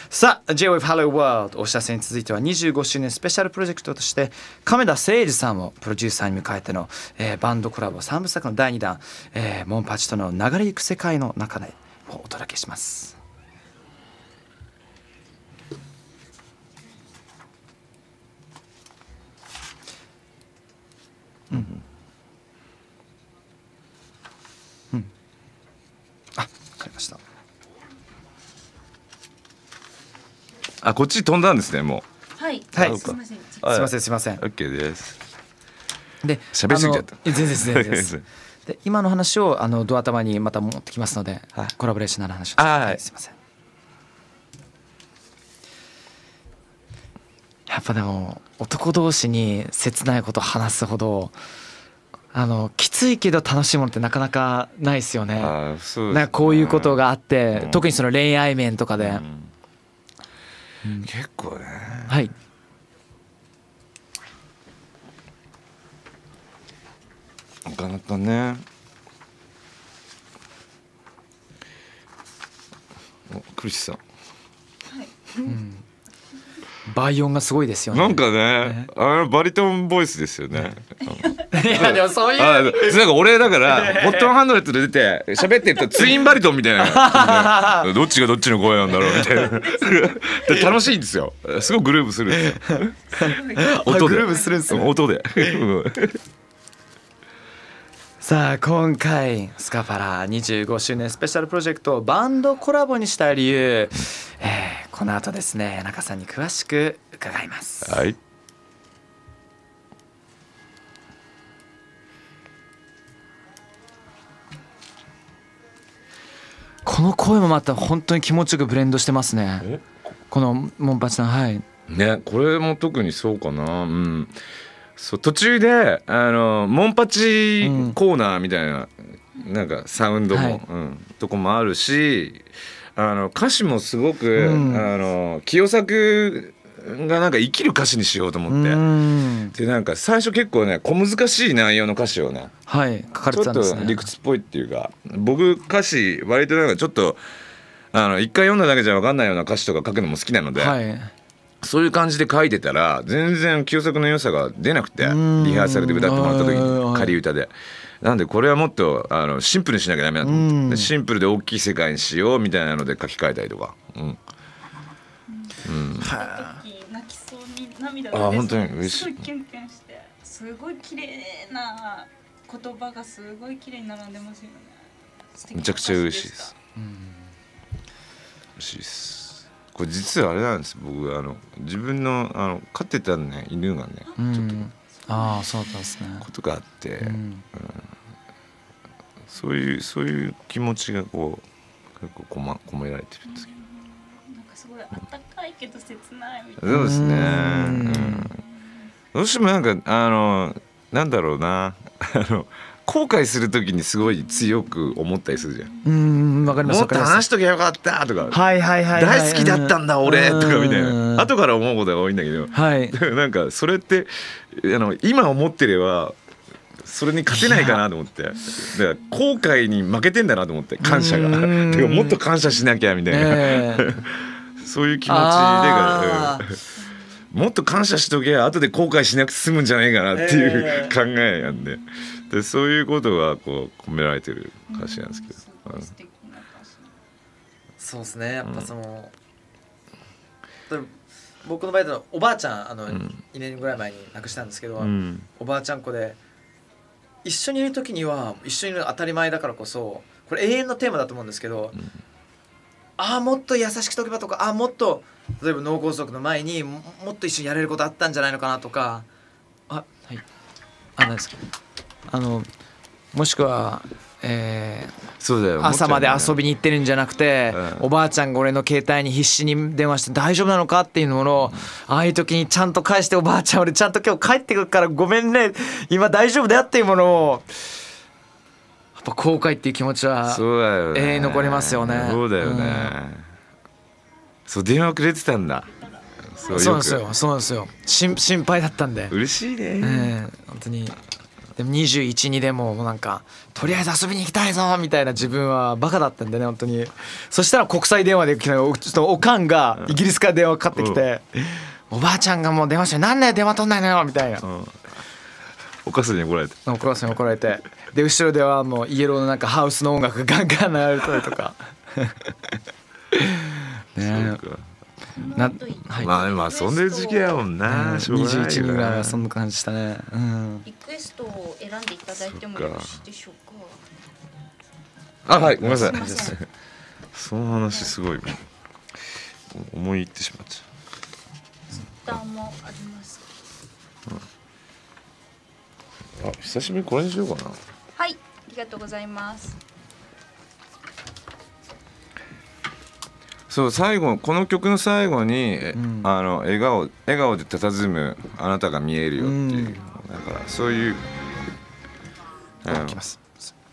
さあ J-ウェーブ Hello World お知らせに続いてはにじゅうごしゅうねんスペシャルプロジェクトとして亀田誠二さんをプロデューサーに迎えての、えー、バンドコラボさんぶさくのだいにだん、えー、モンパチとの流れゆく世界の中でをお届けします。うんうん、あ、わかりました。 あ、こっち飛んだんですね、もう。はい。 はい。 すみません。 すみません、すみません。 オッケーです。 で、 喋りすぎちゃった。 全然全然です。で、今の話をあのドア頭にまた持ってきますので、はい、コラボレーションの話を。 はい。 すみません。やっぱでも男同士に切ないことを話すほど。あのきついけど楽しいものってなかなかないですよね。 あ、そうですね。 なんかこういうことがあって、うん、特にその恋愛面とかで。うんうん、結構ね。 はい。 なかなかね。お、クリスさん。はい。 うん、倍音がすごいですよね。 なんかね、あのバリトンボイスですよね。 いやでもそういう。 あ、なんか俺だからホットハンドレットで出て喋ってるとツインバリトンみたいな。どっちがどっちの声なんだろうみたいな。で楽しいんですよ。すごいグルーブするんですよ。 音で。グルーブするんですよ。 音で。 さあ今回スカパラにじゅうごしゅうねんスペシャルプロジェクトをバンドコラボにした理由、えー、この後ですね中さんに詳しく伺います。 はい。 この声もまた本当に気持ちよくブレンドしてますね。このモンパチさん、はい。 ね、これも特にそうかな。うん。そう途中であのモンパチコーナーみたいな、うん、なんかサウンドも、はい、うん、とこもあるし、あの歌詞もすごく、うん、あの清作がなんか生きる歌詞にしようと思って、うん、でなんか最初結構ね小難しい内容の歌詞をね、 はい、書かれてたんですね。 ちょっと理屈っぽいっていうか、僕歌詞割となんかちょっとあの一回読んだだけじゃ分かんないような歌詞とか書くのも好きなので、はい、そういう感じで書いてたら全然清作の良さが出なくて、リハーサルで歌ってもらった時に仮歌で。なんでこれはもっとあのシンプルにしなきゃダメだと思って、シンプルで大きい世界にしようみたいなので書き換えたりとか。うん。うん。 は泣きそうに涙が出そう。あ、本当に嬉しい。 すごいキュンキュンして、すごい綺麗な言葉がすごい綺麗に並んでますよね。 めちゃくちゃ嬉しいです。うん、嬉しいです。これ実はあれなんです。僕あの自分のあの飼ってたね犬がね、うん、ちょっとああそうだったんですね。 ことがあって、うんうん、そういうそういう気持ちがこう結構込ま込められてるんですけど。 なんかすごい温かいけど切ないみたいな。 そうですね。うん、どうしてもなんかあのなんだろうなあの後悔するときにすごい強く思ったりするじゃん。 うん、わかります。 もっと話しときゃよかったとか、 はいはいはい、 大好きだったんだ俺とかみたいな、後から思うことが多いんだけど、はい、なんかそれってあの今思ってればそれに勝てないかなと思って、だから後悔に負けてんだなと思って、感謝がてかもっと感謝しなきゃみたいな、えー、そういう気持ちでが、うん、もっと感謝しとけば後で後悔しなくて済むんじゃないかなっていう考えなんで。でそういうことがこう込められてる歌詞なんですけど、うん、 そうですね。やっぱその、うん、僕の場合だとおばあちゃんあの、うん、にねんぐらい前に亡くしたんですけど、うん、おばあちゃん子で一緒にいる時には一緒にいる当たり前だからこそこれ永遠のテーマだと思うんですけど、うん、ああもっと優しくとけばとか、ああもっと例えば脳梗塞の前に も, もっと一緒にやれることあったんじゃないのかなとか、あはいあなんですかあのもしくは、えー、 そうだよ朝まで遊びに行ってるんじゃなくて、うん、おばあちゃんが俺の携帯に必死に電話して大丈夫なのかっていうものを、うん、ああいう時にちゃんと返して、おばあちゃん俺ちゃんと今日帰ってくるからごめんね今大丈夫だよっていうものをやっぱ後悔っていう気持ちは永遠に残りますよね。 そうだよね、うん、そう電話くれてたんだ。 そうなんですよそうなんですよ。心配だったんで嬉しいね、 えー、本当にでもにじゅういち、にでももうなんかとりあえず遊びに行きたいぞみたいな自分はバカだったんでね本当に。そしたら国際電話でちょっとおかんがイギリスから電話かかってきて、おばあちゃんがもう電話してなんで電話取んないのよみたいな、うん、 お母さんに怒られてお母さんに怒られて、で後ろではもうイエローのなんかハウスの音楽がガンガン流れたりとかねな、 はい、まあまあそんで時期やもんな、 うん、にじゅういちぐらいはそんな感じしたね、うん、 リクエストを選んでいただいてもよろしいでしょうか。あ、はい、ごめんなさい。その話すごい思い入ってしまっちゃう。 ツイッターもあります、 うん、あ、久しぶりにこれにしようかな。 はい、ありがとうございます。 そう、最後この曲の最後に、うん、あの笑顔笑顔で佇むあなたが見えるよっていう、うん、だからそういう、 うん、きます。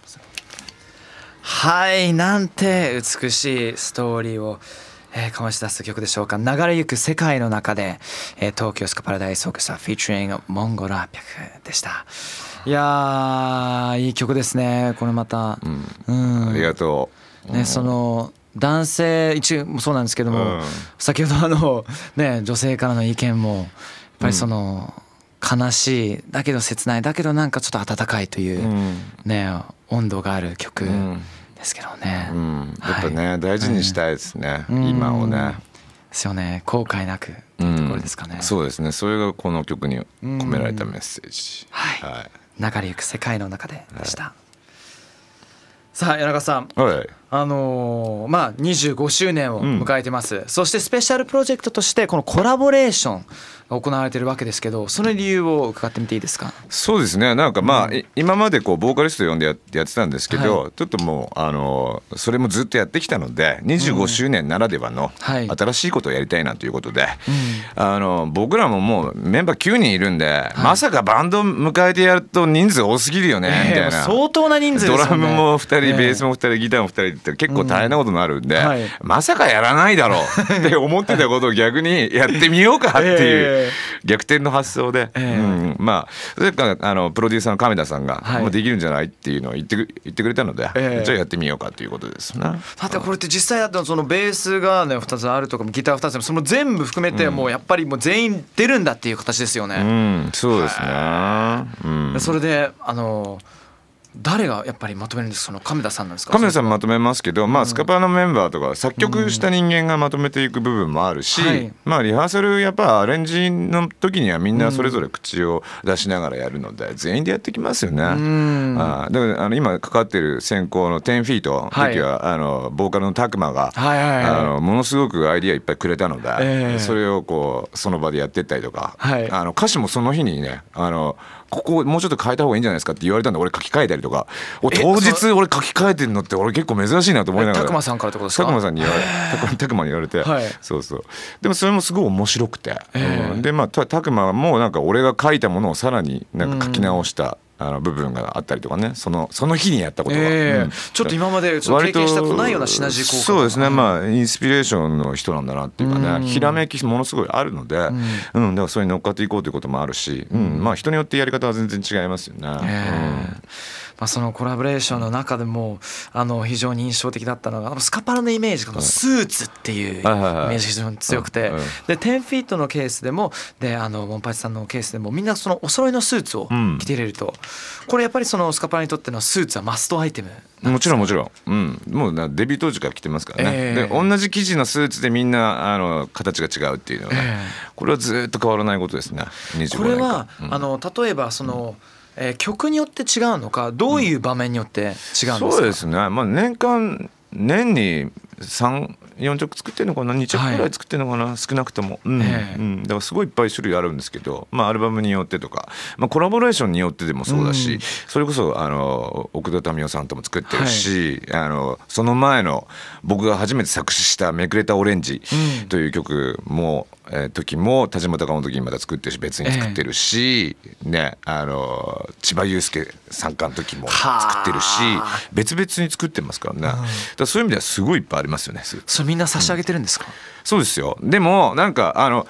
はい、なんて美しいストーリーを、えー、醸し出す曲でしょうか。流れゆく世界の中で、えー、東京スカパラダイスオーケストラフィーチャリングモンゴルはっぴゃくでした。いやー、いい曲ですねこれまた、うんうん、 ありがとう、 ね、その男性一もそうなんですけども、うん、先ほどあの、ね、女性からの意見もやっぱりその、うん、悲しいだけど切ないだけどなんかちょっと温かいという、うん、ね、温度がある曲ですけどね、 うん、やっぱね、はい、大事にしたいですね、うん、今をねですよね、後悔なくというところですかね、 うん、そうですね、それがこの曲に込められたメッセージ、 はい、はい、流れゆく世界の中ででした、はい。さあ谷中さん、 はい、 あのー、まあにじゅうごしゅうねんを迎えてます、うん、そしてスペシャルプロジェクトとしてこのコラボレーションが行われているわけですけど、その理由を伺ってみていいですか。 そうですね、なんかまあ、うん、今までこうボーカリスト呼んで や, やってたんですけど、はい、ちょっともうあのー、それもずっとやってきたのでにじゅうごしゅうねんならではの新しいことをやりたいなということで、はい、あの僕らももうメンバーきゅうにんいるんで、はい、まさかバンド迎えてやると人数多すぎるよね、えー、みたいな、 相当な人数ですよね。 ドラムもふたり、ベースもふたり、ギターもふたりって結構大変なことになるんで、うん、はい、まさかやらないだろうって思ってたことを逆にやってみようかっていう、えー、逆転の発想で、えーうん、まあそれからあのプロデューサーの亀田さんが、はい、まあ、できるんじゃないっていうのを言ってく言ってくれたので、えー、じゃあやってみようかということですね。 だってこれって実際だとそのベースがねふたつあるとかギターふたつでもその全部含めてもうやっぱりもう全員出るんだっていう形ですよね。 うん、そうですね、うん、 それであの誰がやっぱりまとめるんですか。その亀田さんなんですか。 亀田さんまとめますけど、まあ、スカパーのメンバーとか作曲した人間がまとめていく部分もあるし、うん、はい、まあ、リハーサルやっぱアレンジの時にはみんなそれぞれ口を出しながらやるので全員でやってきますよね、うん、あだからあの今かかってる先行のじゅうフィートの時は、はい、あのボーカルのタクマが、はいはいはい、あのものすごくアイディアいっぱいくれたので、えー、それをこうその場でやってったりとか、はい、あの歌詞もその日にね、あのここもうちょっと変えた方がいいんじゃないですかって言われたんで俺書き換えたりとか、当日俺書き換えてるのって俺結構珍しいなと思いながら、 拓磨さんからってことですか。 拓磨さんに言われ拓磨に言われて、はい、そうそう、でもそれもすごい面白くて、うん、でまあ拓磨もなんか俺が書いたものをさらになんか書き直した、うん、あの部分があったりとかね、そのその日にやったことが、 えーうん、ちょっと今までちょっと経験したことないようなシナジー効果。 そうですね、まあインスピレーションの人なんだなっていうかね、うん、ひらめきものすごいあるので、うんうん、だからそれに乗っかっていこうということもあるし、うん、まあ人によってやり方は全然違いますよね、えーうんまあ、そのコラボレーションの中でもあの非常に印象的だったのがスカパラのイメージがスーツっていうイメージが非常に強くて、でじゅうフィートのケースでもであのモンパチさんのケースでもみんなそのお揃いのスーツを着ていれると、うん、これやっぱりそのスカパラにとってのスーツはマストアイテムなんですか。 もちろんもちろん、うん、もうデビュー当時から着てますからね、えー、で同じ生地のスーツでみんなあの形が違うっていうのは、ね、えー、これはずっと変わらないことですね。にじゅうごねんかんこれは、 うん、あの例えばその、うんえー、曲によって違うのかどういう場面によって違うんですか。 そうですね、まあ、年間年にさん、よんちょく作ってるのかな、にちょくくらい作ってるのかな、はい、少なくとも、うんえーうん、だからすごいいっぱい種類あるんですけど、まあ、アルバムによってとか、まあ、コラボレーションによってでもそうだし、うん、それこそあの奥田民生さんとも作ってるし、はい、あのその前の僕が初めて作詞した「めくれたオレンジ」という曲も、うんえー、時も田島隆夫の時にまた作ってるし別に作ってるし、えーね、あの千葉雄介参加の時も作ってるし別々に作ってますからね、うん、だからそういう意味ではすごいいっぱいありますよね。 それみんな差し上げてるんですか。うん、 そうですよ。でもなんかあの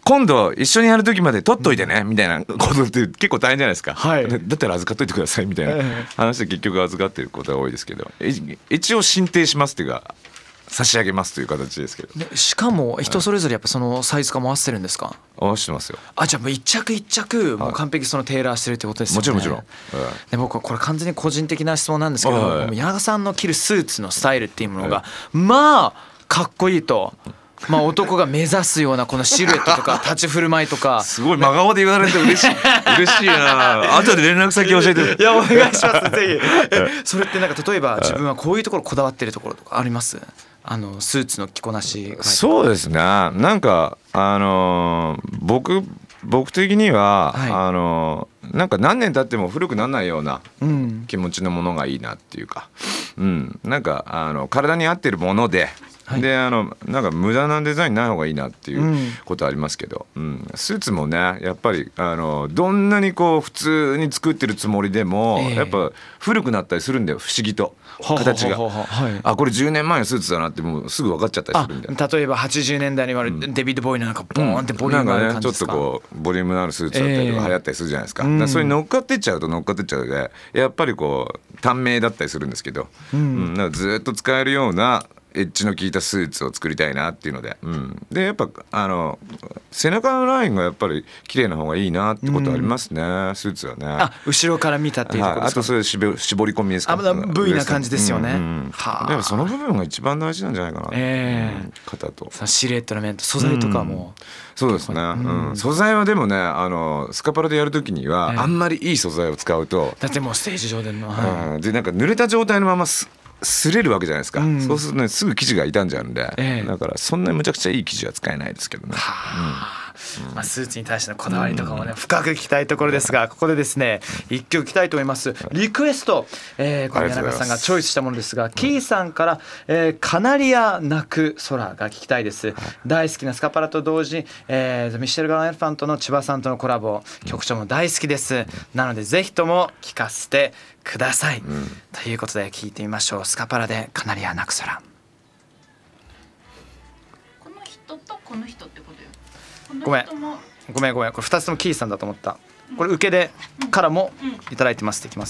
今度一緒にやる時まで取っといてねみたいなことって結構大変じゃないですか、はい、だったら預かっといてくださいみたいな話で結局預かってることが多いですけど、一応申請しますっていうか差し上げますという形ですけど、 ね、しかも人それぞれやっぱそのサイズ感も合わせてるんですか？ 合わせてますよ。 あ、じゃあもう一着一着もう完璧そのテーラーしてるってことですよね。 もちろんもちろん、はい、 で僕はこれ完全に個人的な質問なんですけど、はい、柳川さんの着るスーツのスタイルっていうものが、はい、まあかっこいいと。まあ男が目指すようなこのシルエットとか立ち振る舞いとかすごい真顔で言われて嬉しい嬉しいな。後で連絡先教えて。 いやお願いしますぜひ。えそれってなんか例えば自分はこういうところこだわってるところとかあります？あのスーツの着こなし。 そうですね、なんかあのー、僕僕的には、はい、あのなんか何年経っても古くならないような気持ちのものがいいなっていうか、うん、なんかあの体に合ってるもので、はい、であのなんか無駄なデザインない方がいいなっていうことありますけど、うん、スーツもねやっぱりあのどんなにこう普通に作ってるつもりでも、えー、やっぱ古くなったりするんだよ、不思議と形が。あこれじゅうねんまえのスーツだなってもうすぐ分かっちゃったりするんだよ。 例えばはちじゅうねんだいに割るデビッド・ボーイのなんかボーンってボリュームある感じですか？ なんかねちょっとこうボリュームのあるスーツだったりとか流行ったりするじゃないですか、えー、だからそれに乗っかってっちゃうと乗っかってっちゃうでやっぱりこう短命だったりするんですけど、うんうん、なんかずっと使えるようなエッジの効いたスーツを作りたいなっていうので、うん、でやっぱあの背中のラインがやっぱり綺麗な方がいいなってことありますね、うん、スーツはね。 あ後ろから見たっていうところですか？ あとそれ絞り込みですか？ あ V な感じですよね、うんうん、 はあ、でもその部分が一番大事なんじゃないかな、えーうん、肩とシルエットの面と素材とかも、うん、 そうですね、うんうん、素材はでもねあのスカパラでやるときには、えー、あんまりいい素材を使うとだってもうステージ上での、 はい、でなんか濡れた状態のまます擦れるわけじゃないですか、うん、そうするとねすぐ生地が傷んじゃうんで、えー、だからそんなにむちゃくちゃいい生地は使えないですけどね、はあ、うんまあ、スーツに対してのこだわりとかもね、うん、深く聞きたいところですがここでですね一曲聞きたいと思います。リクエスト、えー、この柳川さんがチョイスしたものですがキーさんから、えー、カナリア泣く空が聞きたいです、はい、大好きなスカパラと同時に、えー、ミシェル・ガラン・エレファントの千葉さんとのコラボ曲調も大好きです、うん、なのでぜひとも聞かせてください、うん、ということで聞いてみましょう。スカパラでカナリア泣く空。 この人とこの人ってことよ。このごめんごめんごめんこれふたつともキーさんだと思った。これ受けでからもいただいてますってきます。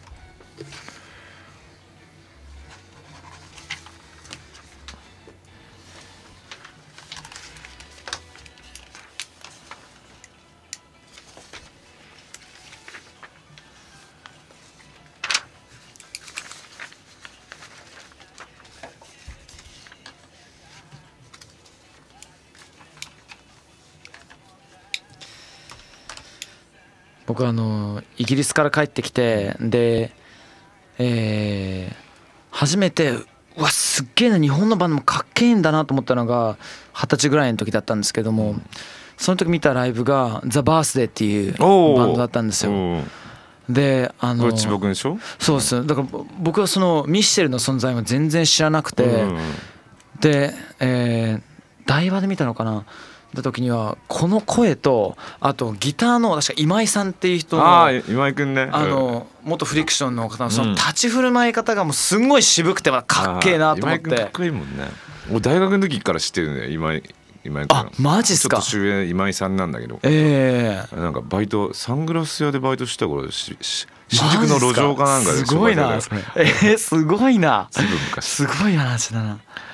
僕はあのイギリスから帰ってきてで、えー、初めてうわすっげえな日本のバンドもかっけえんだなと思ったのがはたちぐらいの時だったんですけどもその時見たライブがザ・バースデーっていうバンドだったんですよ。であの千葉君でしょ？ そうです。だから僕はそのミッシェルの存在も全然知らなくてで、えー、台場で見たのかなた時にはこの声とあとギターの確か今井さんっていう人のあ今井くんねあの元フリクションの方のその立ち振る舞い方がもうすんごい渋くてかっけえなと思って。 今井くんかっこいいもんね。俺大学の時から知ってるんだよ今井今井くん。 あマジっすか。 ちょっと年上今井さんなんだけど、 ええー、 なんかバイトサングラス屋でバイトした頃しし新宿の路上かなんかで。 すごいなそれ。えー、すごいな。 ずいぶん昔。 すごい話だな。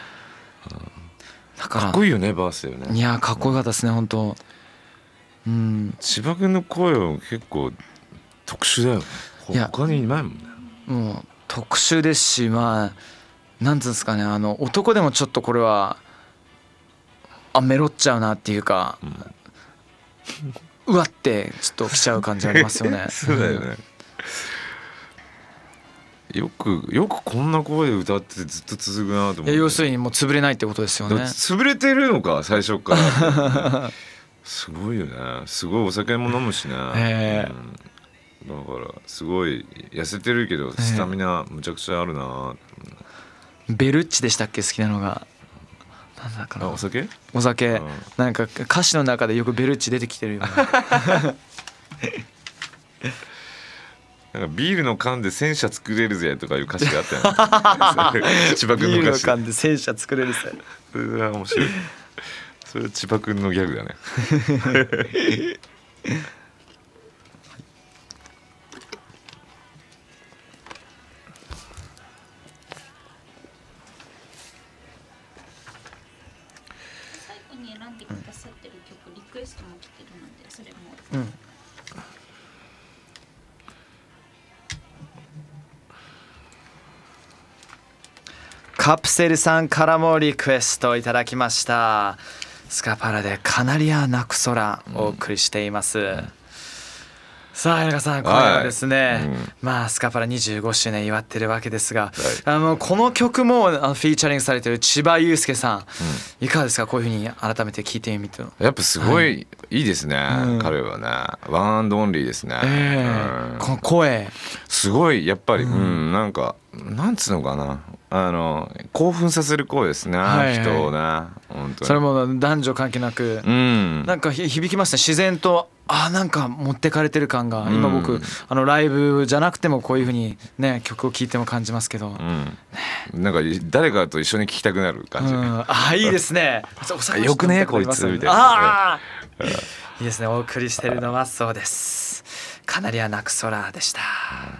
だからかっこいいよねバースだよね。 いやかっこよかったですね本当。うん。 千葉君の声は結構特殊だよね。他にいないもんね。 もう特殊ですしまあなんつうんですかねあの男でもちょっとこれはあメロっちゃうなっていうか、うん、うわってちょっときちゃう感じありますよね。 そうだよね。よくよくこんな声で歌ってずっと続くなと思って。いや要するにもう潰れないってことですよね。 潰れてるのか最初から。すごいよね。すごいお酒も飲むしね。えーうん、だからすごい痩せてるけどスタミナむちゃくちゃあるな。 えー、ベルッチでしたっけ好きなのが。なんだかな。 あお酒？ お酒、うん、なんか歌詞の中でよくベルッチ出てきてるよね。 なんかビールの缶で戦車作れるぜとかいう歌詞があったよね。千葉君の歌詞。 ビールの缶で戦車作れるぜ。 うわ面白い。 それ千葉くんのギャグだね最後に選んでくださってる曲、リクエストも来てるのでそれも、 うん、カプセルさんからもリクエストいただきました。スカパラでカナリア泣く空をお送りしています、うん、さあ谷中さん、今夜はですね、はい、うん、まあスカパラにじゅうごしゅうねん祝ってるわけですが、はい、あのこの曲もあのフィーチャリングされてる千葉雄介さん、うん、いかがですか？こういうふうに改めて聞いてみて。 やっぱすごいいいですね、はい、うん、彼はねワンアンドオンリーですね、 えーうん、この声すごいやっぱり、うん、うん、なんかなんつうのかな、あの興奮させる声ですね、はいはい、人をね、本当にそれも男女関係なく、うん、なんか響きますね、自然と。あ、なんか持ってかれてる感が、うん、今僕あのライブじゃなくてもこういう風にね曲を聴いても感じますけど、うん、 なんか誰かと一緒に聴きたくなる感じ、うん、 あ、いいですねよくねこいつみたいな、あいいですね。お送りしてるのはそうです、カナリア泣く空でした、うん。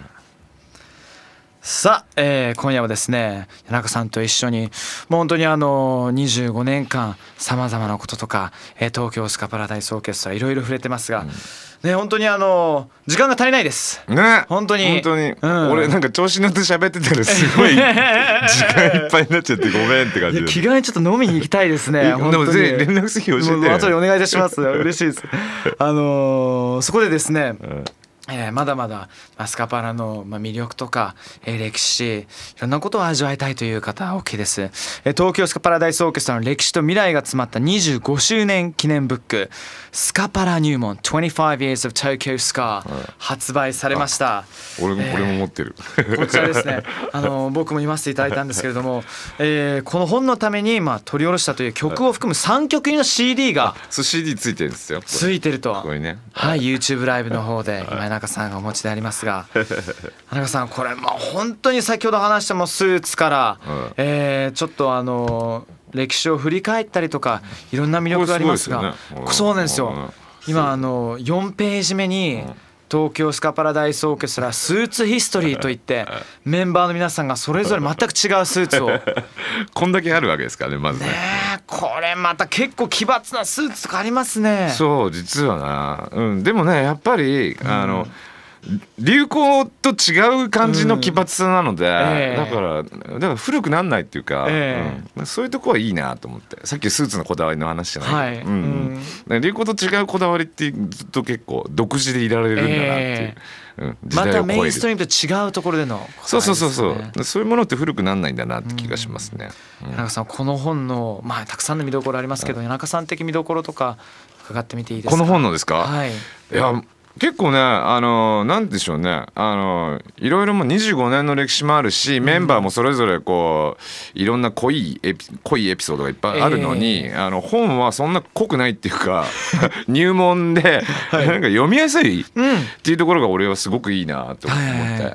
さあ、えー、今夜はですね谷中さんと一緒にもう本当にあのにじゅうごねんかんさまざまなこととか、えー、東京スカパラダイスオーケストラいろいろ触れてますが、うん、ね、本当にあの時間が足りないですね、 本当に本当に、うん、俺なんか調子乗って喋ってたらすごい時間いっぱいになっちゃってごめんって感じで、 気軽にちょっと飲みに行きたいですね本当に。 でも連絡先教えてよ、 後でお願いいたします嬉しいですあのー、そこでですね、うん、えー、まだまだスカパラの魅力とか、えー、歴史いろんなことを味わいたいという方は OK です、えー、東京スカパラダイスオーケストラの歴史と未来が詰まったにじゅうごしゅうねん記念ブックスカパラ入門 twenty-five years of Tokyo Ska、うん、発売されました。 俺も、えー、俺も持ってるこちらですね、あの僕も読ませていただいたんですけれども、えー、この本のためにまあ取り下ろしたという曲を含むさんきょく入りの シーディー がそう シーディー ついてるんですよ。 ついてるとこれ、ね、 はい、YouTube ライブの方で今中さんがお持ちでありますが中さんこれまあ本当に先ほど話したもスーツから、うん、えー、ちょっとあの歴史を振り返ったりとかいろんな魅力がありますが、そうなんですよ。今あのよんページ目に東京スカパラダイスオーケストラスーツヒストリーといってメンバーの皆さんがそれぞれ全く違うスーツをこんだけあるわけですからね、まずね。 ねえ、これまた結構奇抜なスーツとかありますね。 そう実はな、うん、でもねやっぱりあの、うん流行と違う感じの奇抜さなので、うん、えー、だからだから古くなんないっていうか、えーうん、そういうとこはいいなと思って。さっきスーツのこだわりの話じゃない、はい、うんうん、流行と違うこだわりってずっと結構独自でいられるんだなっていう、えーうん、時代を超える。またメインストリームと違うところでの、ね、そうそうそうそうそういうものって古くなんないんだなって気がしますね。 谷中、うん、さんこの本の、まあ、たくさんの見どころありますけど、谷中さん的見どころとか伺ってみていいですか？ この本のですか？ はい、 いや結構ね、あのなんでしょうね、あのいろいろもにじゅうごねんの歴史もあるし、メンバーもそれぞれこういろんな濃いエピ濃いエピソードがいっぱいあるのに、えー、あの本はそんな濃くないっていうか入門で、はい、なんか読みやすいっていうところが俺はすごくいいなと思って、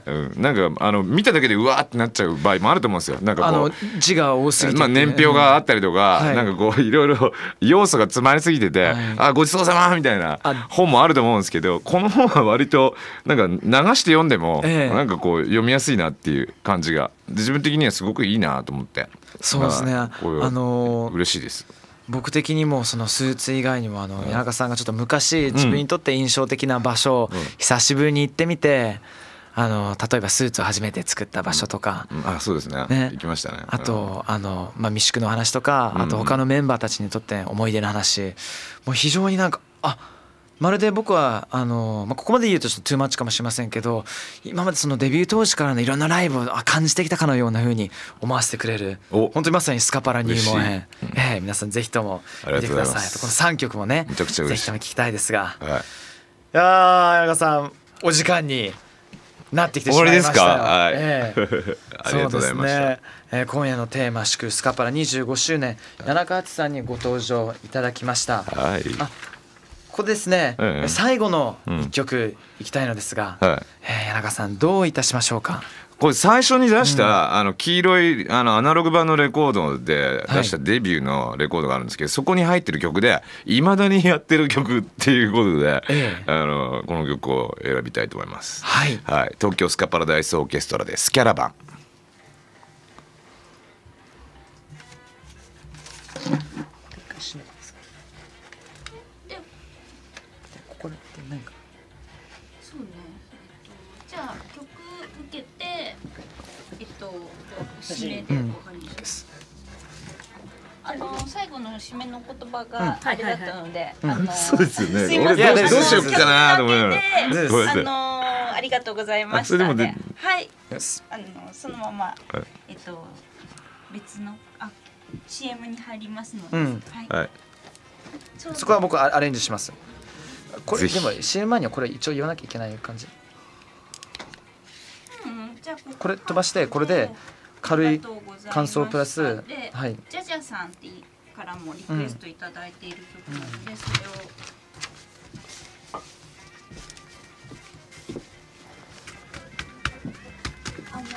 うん、なんかあの見ただけでうわーってなっちゃう場合もあると思うんですよ。なんかこうあの字が多すぎて、 まあ、年表があったりとか、はい、なんかこういろいろ要素が詰まりすぎてて、はい、あごちそうさまみたいな本もあると思うんですけど、この本は割となんか流して読んでもなんかこう読みやすいなっていう感じが自分的にはすごくいいなと思って。 そうですね、あの嬉しいです。 僕的にもそのスーツ以外にもあの谷中さんがちょっと昔自分にとって印象的な場所を久しぶりに行ってみて、あの例えばスーツを初めて作った場所とか、 うん、あそうです ね, ね行きましたね。 あとあの、まあ、未宿の話とか、あと他のメンバーたちにとって思い出の話、もう非常になんかあまるで僕はあの、まあ、ここまで言うとちょっとトゥーマッチかもしれませんけど、今までそのデビュー当時からのいろんなライブを感じてきたかのような風に思わせてくれる、本当にまさにスカパラ入門編、えー、皆さんぜひとも見てください。このさんきょくもねぜひとも聞きたいですが、はい、いやー谷中さんお時間になってきてしまいましたよ。 終わりですか？はい、 えー、ありがとうございました。そうですね、えー、今夜のテーマ祝スカパラにじゅうごしゅうねん、谷中敦さんにご登場いただきました。 はい、あここですね、ええ、最後のいっきょくいきたいのですが、うん、はい、えー、谷中さんどういたしましょうか？ これ最初に出した、うん、あの黄色いあのアナログ版のレコードで出したデビューのレコードがあるんですけど、はい、そこに入ってる曲でいまだにやってる曲っていうことで、ええ、あのこの曲を選びたいと思います、はいはい、東京スカパラダイスオーケストラでスキャラバン。 これって何か。そうね。えっとじゃあ曲受けてえっと締めでお話します。あの最後の締めの言葉があれだったので、あのそうですよね。俺どうどうしようかなと思いながら。 あのありがとうございましたね。はい。あのそのままえっと別のあ シーエム に入りますので、はい。 そこは僕アレンジします。これでも シーエム 前にはこれ一応言わなきゃいけない感じ。うん、じゃあこれ飛ばしてこれで軽い感想プラス、はい。 ジャジャさんってからもリクエストいただいている曲なので、それをあの。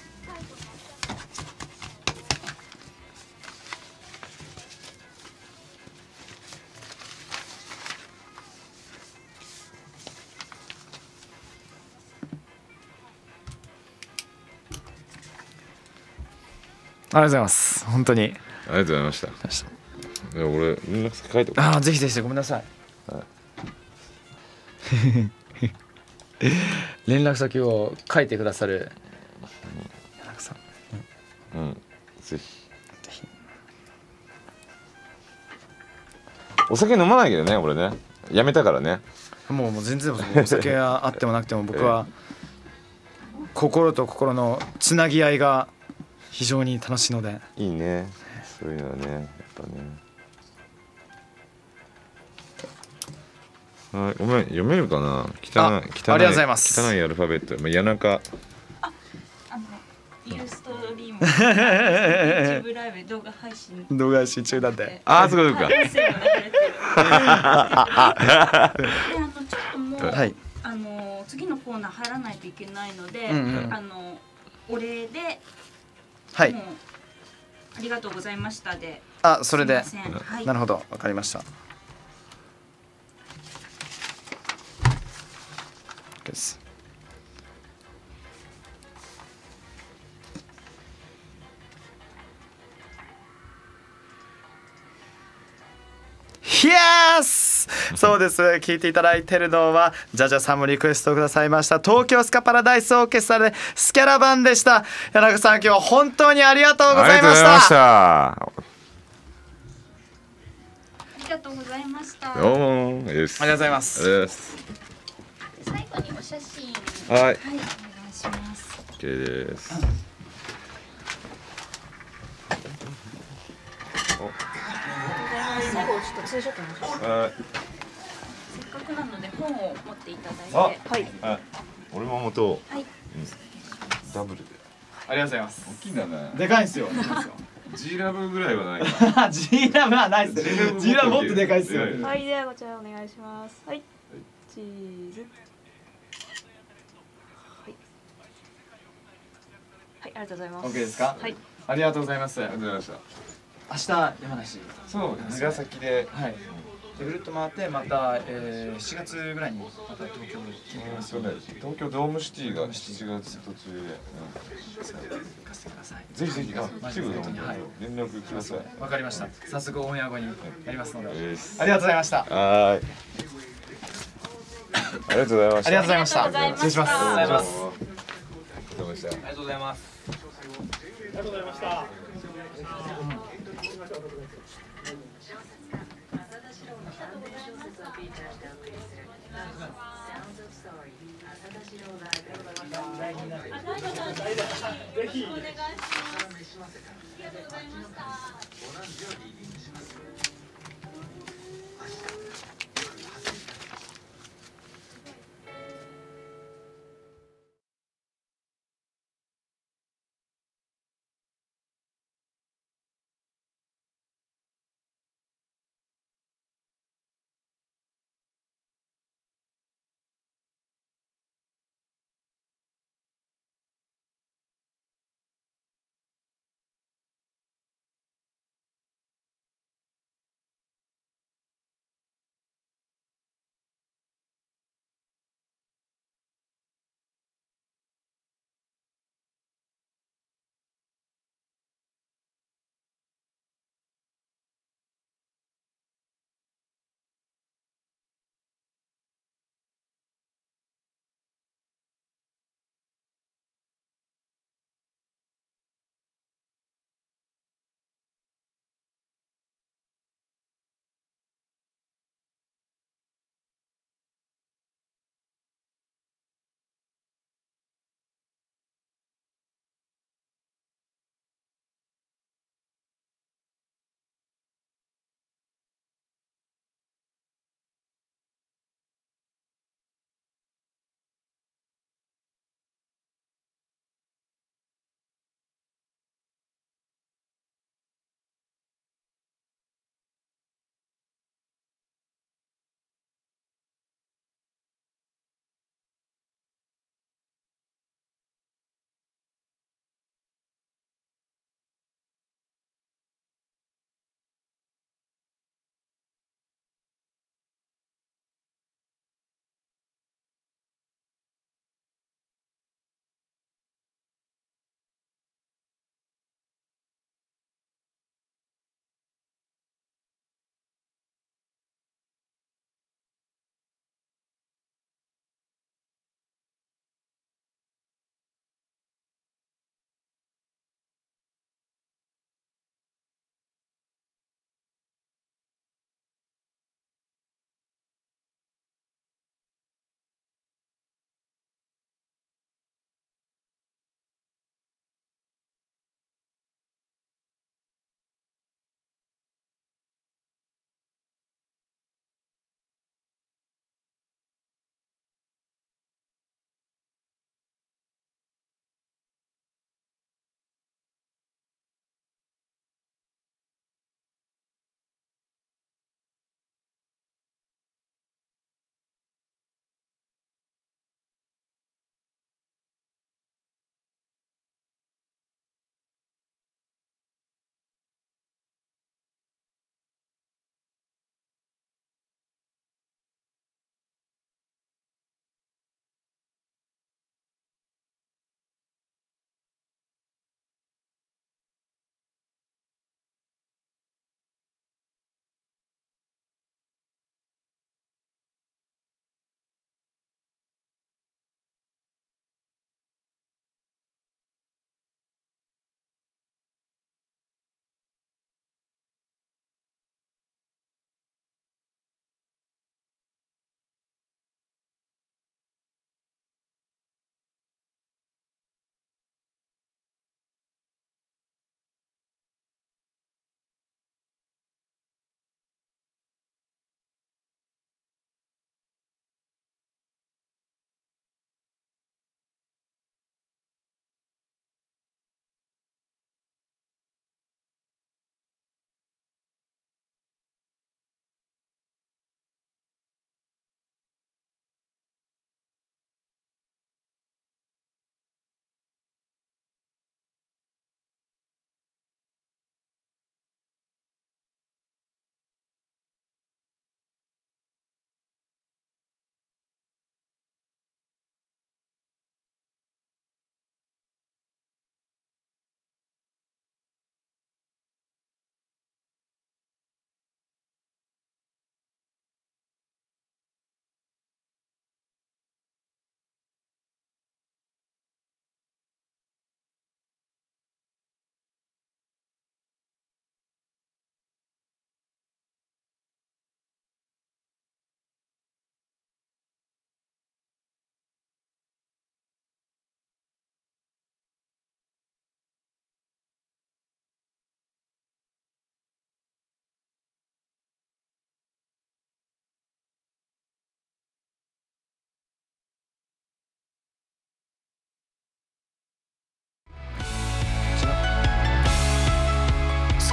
ありがとうございます。本当に。ありがとうございました。いや俺連絡先書いておく。 ああぜひぜひごめんなさい。はい、連絡先を書いてくださる柳さん。うん、うん、 ぜひ。ぜひ。お酒飲まないけどね俺ね。やめたからね。 もうもう全然お酒があってもなくても僕は心と心のつなぎ合いが非常に楽しいので。 いいねそういうのはねやっぱね。はいごめん読めるかな。汚い汚いありがとうございます。 汚いアルファベット。まあ、谷中ああのユーストリーム YouTube ライブ動画配信動画配信中なんで。 ああそうかそうか。であのちょっともう、はい、あの次のコーナー入らないといけないので、うんうん、あのお礼で。はい。ありがとうございましたで。 あ、それで。はい、なるほど、わかりました。です。イエスそうです聞いていただいているのはジャジャさんもリクエストくださいました東京スカパラダイスオーケストラでスキャラバンでした。柳中さん今日は本当にありがとうございました。 ありがとうございました。 どうもありがとうございます。 最後にお写真はい、はい、お願いします。 OK です。 最後ちょっとツーショットにしましょう。はい。せっかくなので本を持っていただいて。はい。 あ、俺も持とう。 はい。 ダブルで。 ありがとうございます。 大きいんだね。 でかいんですよ。 G ラブぐらいはないか。 G ラブはないです。G ラブもっとでかいですよ。 はい、ではこちらお願いします。はい。チーズ。はい。はい、ありがとうございます。 OK ですか。 はい。 ありがとうございます。 ありがとうございました。 明日山梨。 そう長崎で、 はい。でぐるっと回ってまた、えー、しちがつぐらいにまた東京に来てます。 東京ドームシティがしちがつ途中で、うん、 行かせてください。 ぜひぜひあ来てください。 はい。 連絡ください。 わかりました。早速オンエア後にやりますので。ありがとうございました。 はい。ありがとうございました。 ありがとうございました。失礼します。 ありがとうございます。 ありがとうございます。ありがとうございました。ぜひお願いします。ありがとうございました。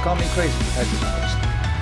Scar Me Crazy ってタイトルになりました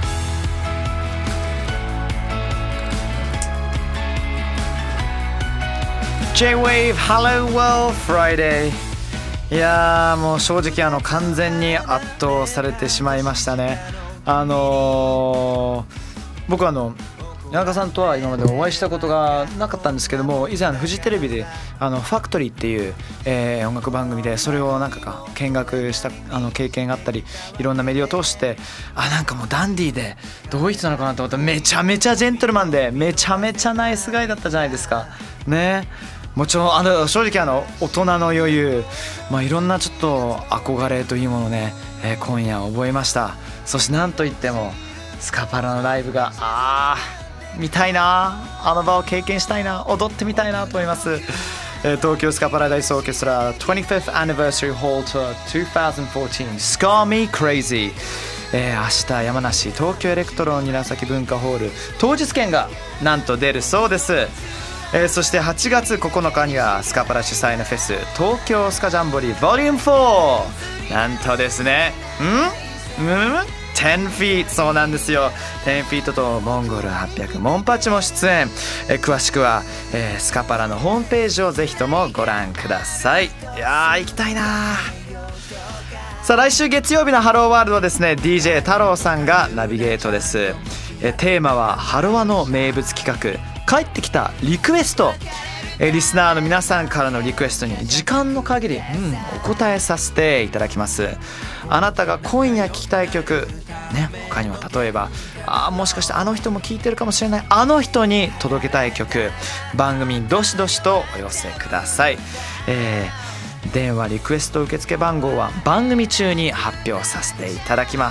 。J-Wave Hello World Friday。 いやーもう正直あの完全に圧倒されてしまいましたね。あのー、僕はあの谷中さんとは今までお会いしたことがなかったんですけども、以前フジテレビであのファクトリーっていう、えー、音楽番組でそれをなんかか見学したあの経験があったり、いろんなメディアを通して、あなんかもうダンディーでどういう人なのかなと思ったら、めちゃめちゃジェントルマンでめちゃめちゃナイスガイだったじゃないですかね。もちろんあの正直あの大人の余裕、まあ、いろんなちょっと憧れというものをね、えー、今夜覚えました。そしてなんといってもスカパラのライブがあー見たいな、あの場を経験したいな、踊ってみたいなと思います。えー、東京スカパラダイスオーケストラ twenty-fifth Anniversary Hall Tour twenty fourteen Scar Me Crazy、えー、明日山梨東京エレクトロン韮崎文化ホール当日券がなんと出るそうです。えー、そしてはちがつここのかにはスカパラ主催のフェス東京スカジャンボリー ボリュームフォー、 なんとですねんんテンフィート、そうなんですよ。テンフィートとモンゴルはっぴゃくモンパチも出演。え詳しくは、えー、スカパラのホームページをぜひともご覧ください。いやー行きたいな。さあ来週月曜日のハローワールドはですね ディージェー 太郎さんがナビゲートです。えテーマはハロワの名物企画帰ってきたリクエスト。えリスナーの皆さんからのリクエストに時間の限り、うん、お答えさせていただきます。あなたが今夜聴きたい曲ね、他にも例えばあもしかしてあの人も聴いてるかもしれないあの人に届けたい曲、番組にどしどしとお寄せください。えー、電話リクエスト受付番号は番組中に発表させていただきます。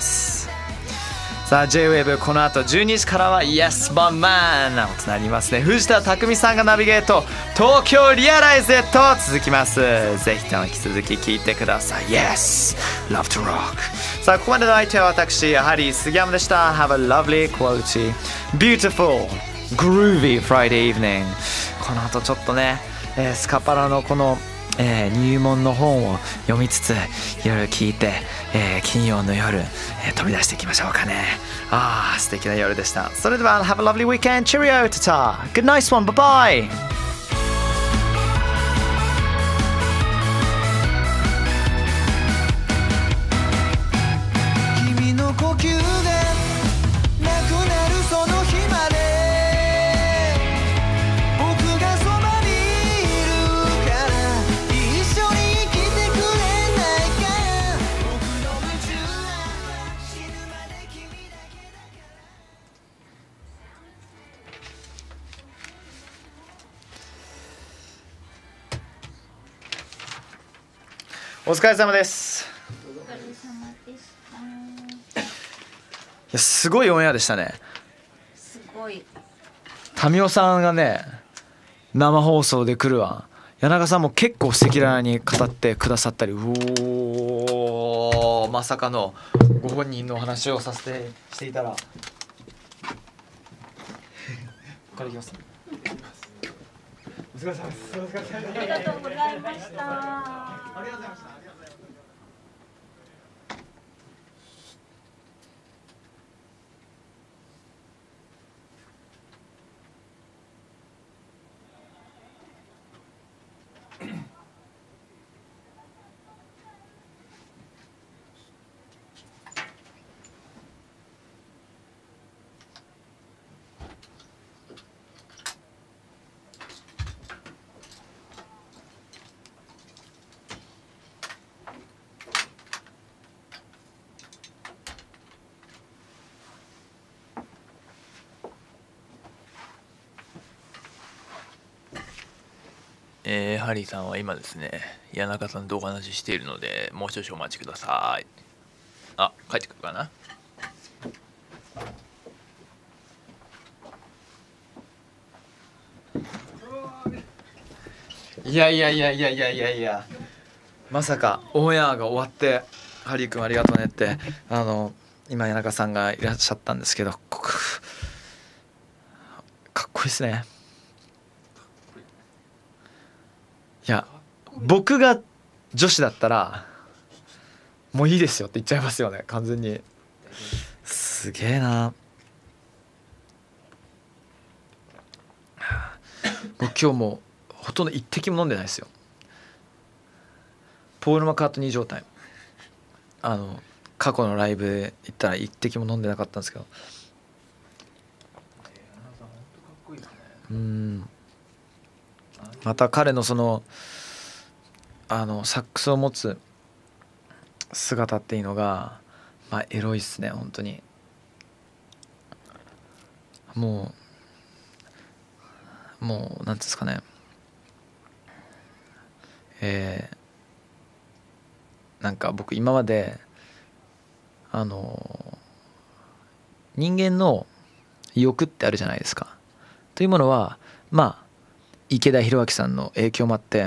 さあ J-Wave この後じゅうにじからは Yes but Man なことになりますね。藤田匠さんがナビゲート、東京リアライズへと続きます。ぜひとも引き続き聞いてください。 Yes Love to Rock。 さあここまでの相手は私やはり杉山でした。 Have a lovely quality beautiful groovy Friday evening。 この後ちょっとね、えー、スカパラのこのえー、入門の本を読みつつ夜聞いて、えー、金曜の夜、えー、飛び出していきましょうかね。あー素敵な夜でした。それでは Have a lovely weekend. Cheerio tata. Good nice one. Bye bye. 君の呼吸がなくなるその日までお疲れ様です。 お疲れ様でした。 いやすごいオンエアでしたね。 すごい。 民生さんがね生放送で来るわ。谷中さんも結構赤裸々に語ってくださったり、うおーまさかのご本人のお話をさせてしていたらここからいきます。お疲れ様です。 ありがとうございました。 ありがとうございました。 えー、ハリーさんは今ですね谷中さんとお話ししているのでもう少々お待ちください。あ、帰ってくるかな。 いやいやいやいやいやいやいやまさかオンエアが終わってハリー君ありがとうねってあの今谷中さんがいらっしゃったんですけど、かっこいいですね。いや僕が女子だったらもういいですよって言っちゃいますよね完全に。 すげえな。僕今日もほとんど一滴も飲んでないですよ。ポール・マカートニー状態。あの過去のライブで行ったら一滴も飲んでなかったんですけど、うんまた彼のそのあのサックスを持つ姿っていうのがまあエロいっすね本当に。もうもうなんていうんですかね、えー、なんか僕今まであの人間の欲ってあるじゃないですか。というものはまあ池田裕明さんの影響もあって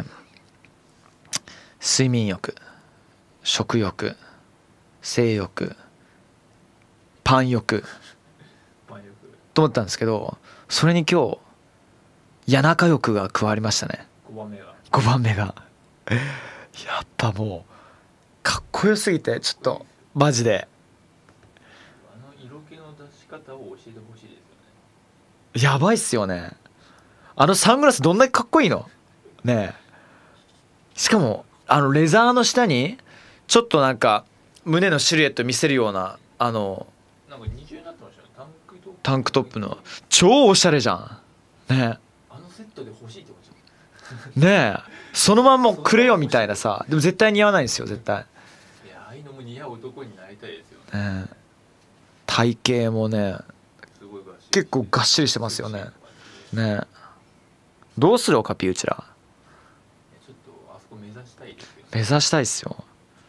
睡眠欲、食欲、性欲、パン欲と思ったんですけど、それに今日谷中欲が加わりましたね。ごばんめがごばんめがやっぱもうかっこよすぎてちょっとマジであの色気の出し方を教えてほしいですよね。 やばいっすよね。あのサングラスどんだけかっこいいのねえ。しかもあのレザーの下にちょっとなんか胸のシルエット見せるようなあのなんか二重になってましたよ。タンクトップタンクトップの超おしゃれじゃんねあのセットで欲しいってことえ。ねえそのまんまくれよみたいなさ。でも絶対似合わないんですよ絶対。 いやああいうのも似合う男になりたいですよね。 ねえ体型もね結構がっしりしてますよね。ねえどうするオカピうちら。 ちょっとあそこ目指したいですよ。 目指したいっすよ。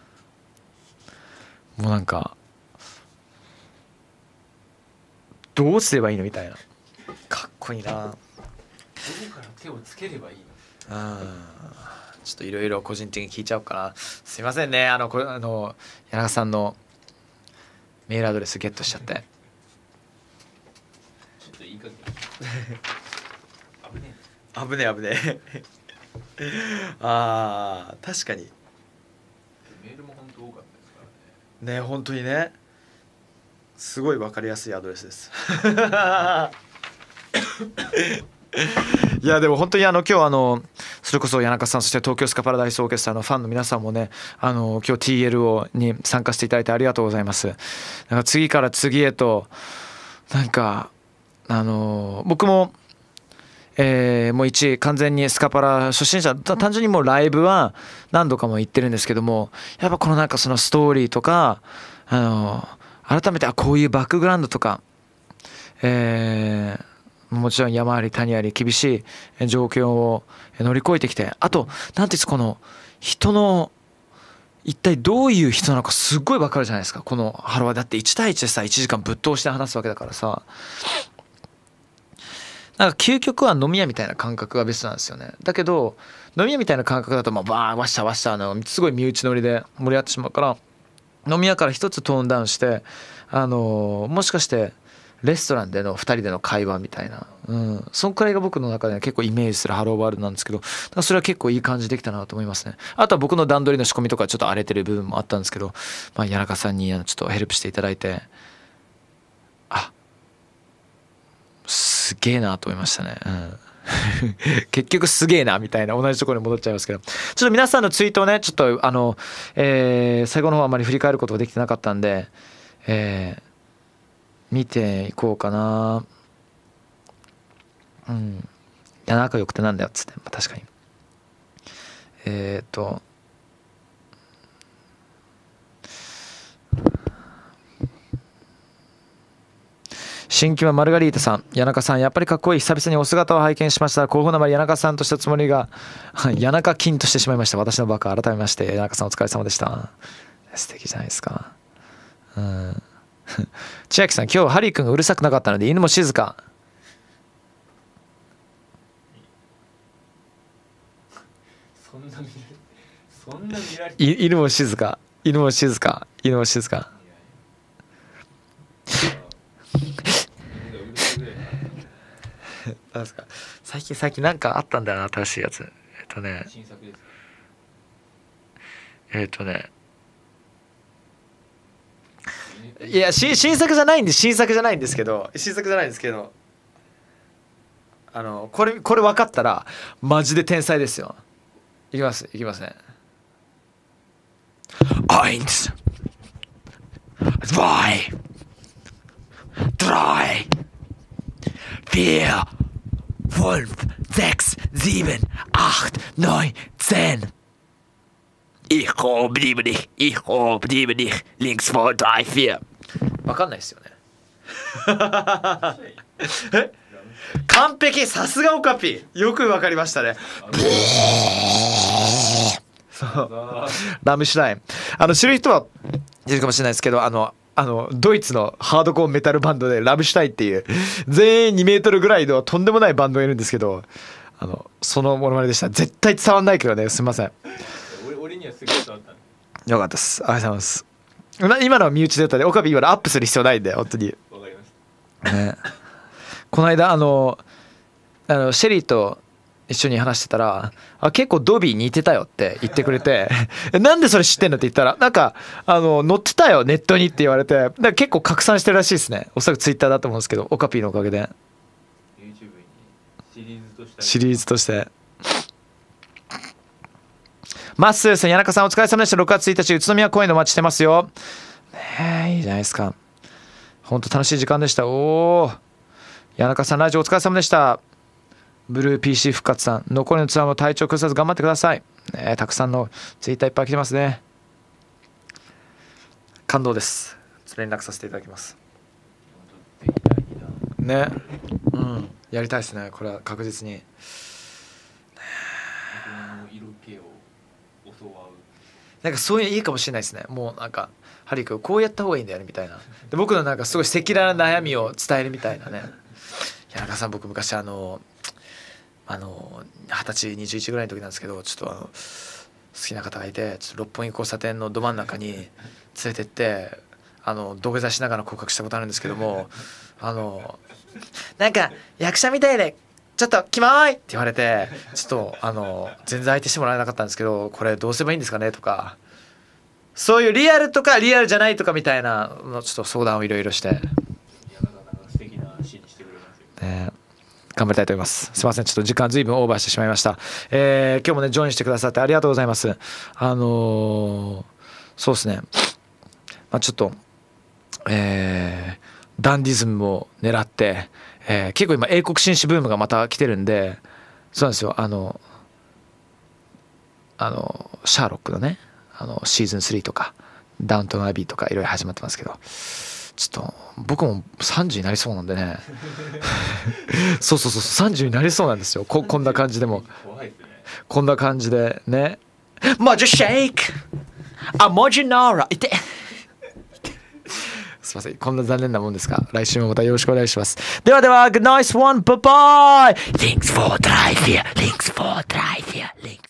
もうなんかどうすればいいのみたいな。かっこいいな。どこから手をつければいいの。 あちょっといろいろ個人的に聞いちゃおうかな。すいませんねあのこあの谷中さんのメールアドレスゲットしちゃって。 ちょっといいかげん危ねえ危ねえ危ねえあー確かにメールも本当多かったですからね。 ね本当にねすごい分かりやすいアドレスですいやでも本当にあの今日あのそれこそ谷中さんそして東京スカパラダイスオーケストラのファンの皆さんもねあの今日 ティーエルオー に参加していただいてありがとうございます。なんか次から次へとなんかあの僕もえー、もう一完全にスカパラ初心者単純にもうライブは何度かも行ってるんですけどもやっぱこのなんかそのストーリーとかあの改めてあこういうバックグラウンドとか、えー、もちろん山あり谷あり厳しい状況を乗り越えてきてあと何ていうんですかこの人の一体どういう人なのかすっごい分かるじゃないですか。このハロワだっていち対いちでさいちじかんぶっ通して話すわけだからさなんか究極は飲み屋みたいな感覚がベストなんですよね。だけど飲み屋みたいな感覚だとまあバーワッシャーワッシャーのすごい身内乗りで盛り上がってしまうから飲み屋から一つトーンダウンしてあのもしかしてレストランでのふたりでの会話みたいな、うん、そんくらいが僕の中では結構イメージするハローワールドなんですけどそれは結構いい感じできたなと思いますね。あとは僕の段取りの仕込みとかちょっと荒れてる部分もあったんですけど、まあ、谷中さんにちょっとヘルプしていただいてあすげえなと思いましたね、うん、結局すげえなみたいな同じところに戻っちゃいますけどちょっと皆さんのツイートをねちょっとあの、えー、最後の方あまり振り返ることができてなかったんで、えー、見ていこうかな。うんいや仲良くてなんだよっつって、まあ、確かにえっ、ー、と新規はマルガリータさん谷中さんやっぱりかっこいい久々にお姿を拝見しました興奮のあまり谷中さんとしたつもりが谷中金としてしまいました私のバカ改めまして谷中さんお疲れ様でした素敵じゃないですか。うん千秋さん今日ハリー君がうるさくなかったので犬も静かそんな見られそんな見られ犬も静か犬も静か犬も静かなんですか最近最近なんかあったんだよな新しいやつえっとね新作ですかえっとねいやし新作じゃないんで新作じゃないんですけど新作じゃないんですけどあのこれこれ分かったらマジで天才ですよ。いきますいきますね。eins zwei drei vier fünf sechs sieben acht neun zehn Ich liebe dich, ich liebe dich, links zwei drei vier。わかんないですよね。え完璧、さすがオカピ。よくわかりましたね。そうラムシュタイン。あの知る人はいるかもしれないですけど、あのあのドイツのハードコアメタルバンドでラムシュタインっていう全員にメートルぐらいのとんでもないバンドがいるんですけど、あのそのモノマネでした。絶対伝わんないけどね、すみません。 俺にはすぐ伝わった。 よかったです。ありがとうございます。今のは身内でやったで、オカビ今のアップする必要ないんで、本当に。わかりました。ね、この間あのあのシェリーと一緒に話してたら、あ結構ドビー似てたよって言ってくれてなんでそれ知ってんのって言ったら、なんかあの載ってたよネットにって言われて、だから結構拡散してるらしいですね。おそらくツイッターだと思うんですけど、オカピーのおかげで YouTube にシリーズとしてシリーズとしてまっすーさん、谷中さんお疲れ様でした。ろくがつついたち宇都宮公演でお待ちしてますよ。ねえいいじゃないですか。本当楽しい時間でした。おお谷中さんラジオお疲れ様でした。ブルー ピーシー 復活さん、残りのツアーも体調崩さず頑張ってください。ね、たくさんのツイッターいっぱい来てますね。感動です。連絡させていただきます。ね、うん、やりたいですね。これは確実に。 色気を教わう。 なんかそういうのいいかもしれないですね。もうなんかハリー君こうやった方がいいんだよねみたいな。で僕のなんかすごい赤裸々な悩みを伝えるみたいなね。谷中さん、僕昔あの。あのはたちにじゅういちぐらいの時なんですけど、ちょっとあの好きな方がいて、ちょっと六本木交差点のど真ん中に連れてってあの土下座しながら告白したことあるんですけども、あのなんか役者みたいでちょっとキモいって言われて、ちょっとあの全然相手してもらえなかったんですけど、これどうすればいいんですかねとか、そういうリアルとかリアルじゃないとかみたいなのちょっと相談をいろいろして、 素敵なシーンにしてくれますよね。 ね頑張りたいと思います。すいません、ちょっと時間ずいぶんオーバーしてしまいました。えー、今日もねジョインしてくださってありがとうございます。あのー、そうですね、まあ、ちょっと、えー、ダンディズムを狙って、えー、結構今英国紳士ブームがまた来てるんで、そうなんですよ、あのあのシャーロックのねあのシーズンスリーとかダウントンアビーとかいろいろ始まってますけど、ちょっと僕もさんじゅうになりそうなんでねそうそうそうさんじゅうになりそうなんですよ。 こ, こんな感じでもこんな感じでね、マジシェイクあマジナーラいてすいません、こんな残念なもんですが、来週もまたよろしくお願いします。ではでは Good nice one, bye bye. Links four drei vier, links four drei vier, links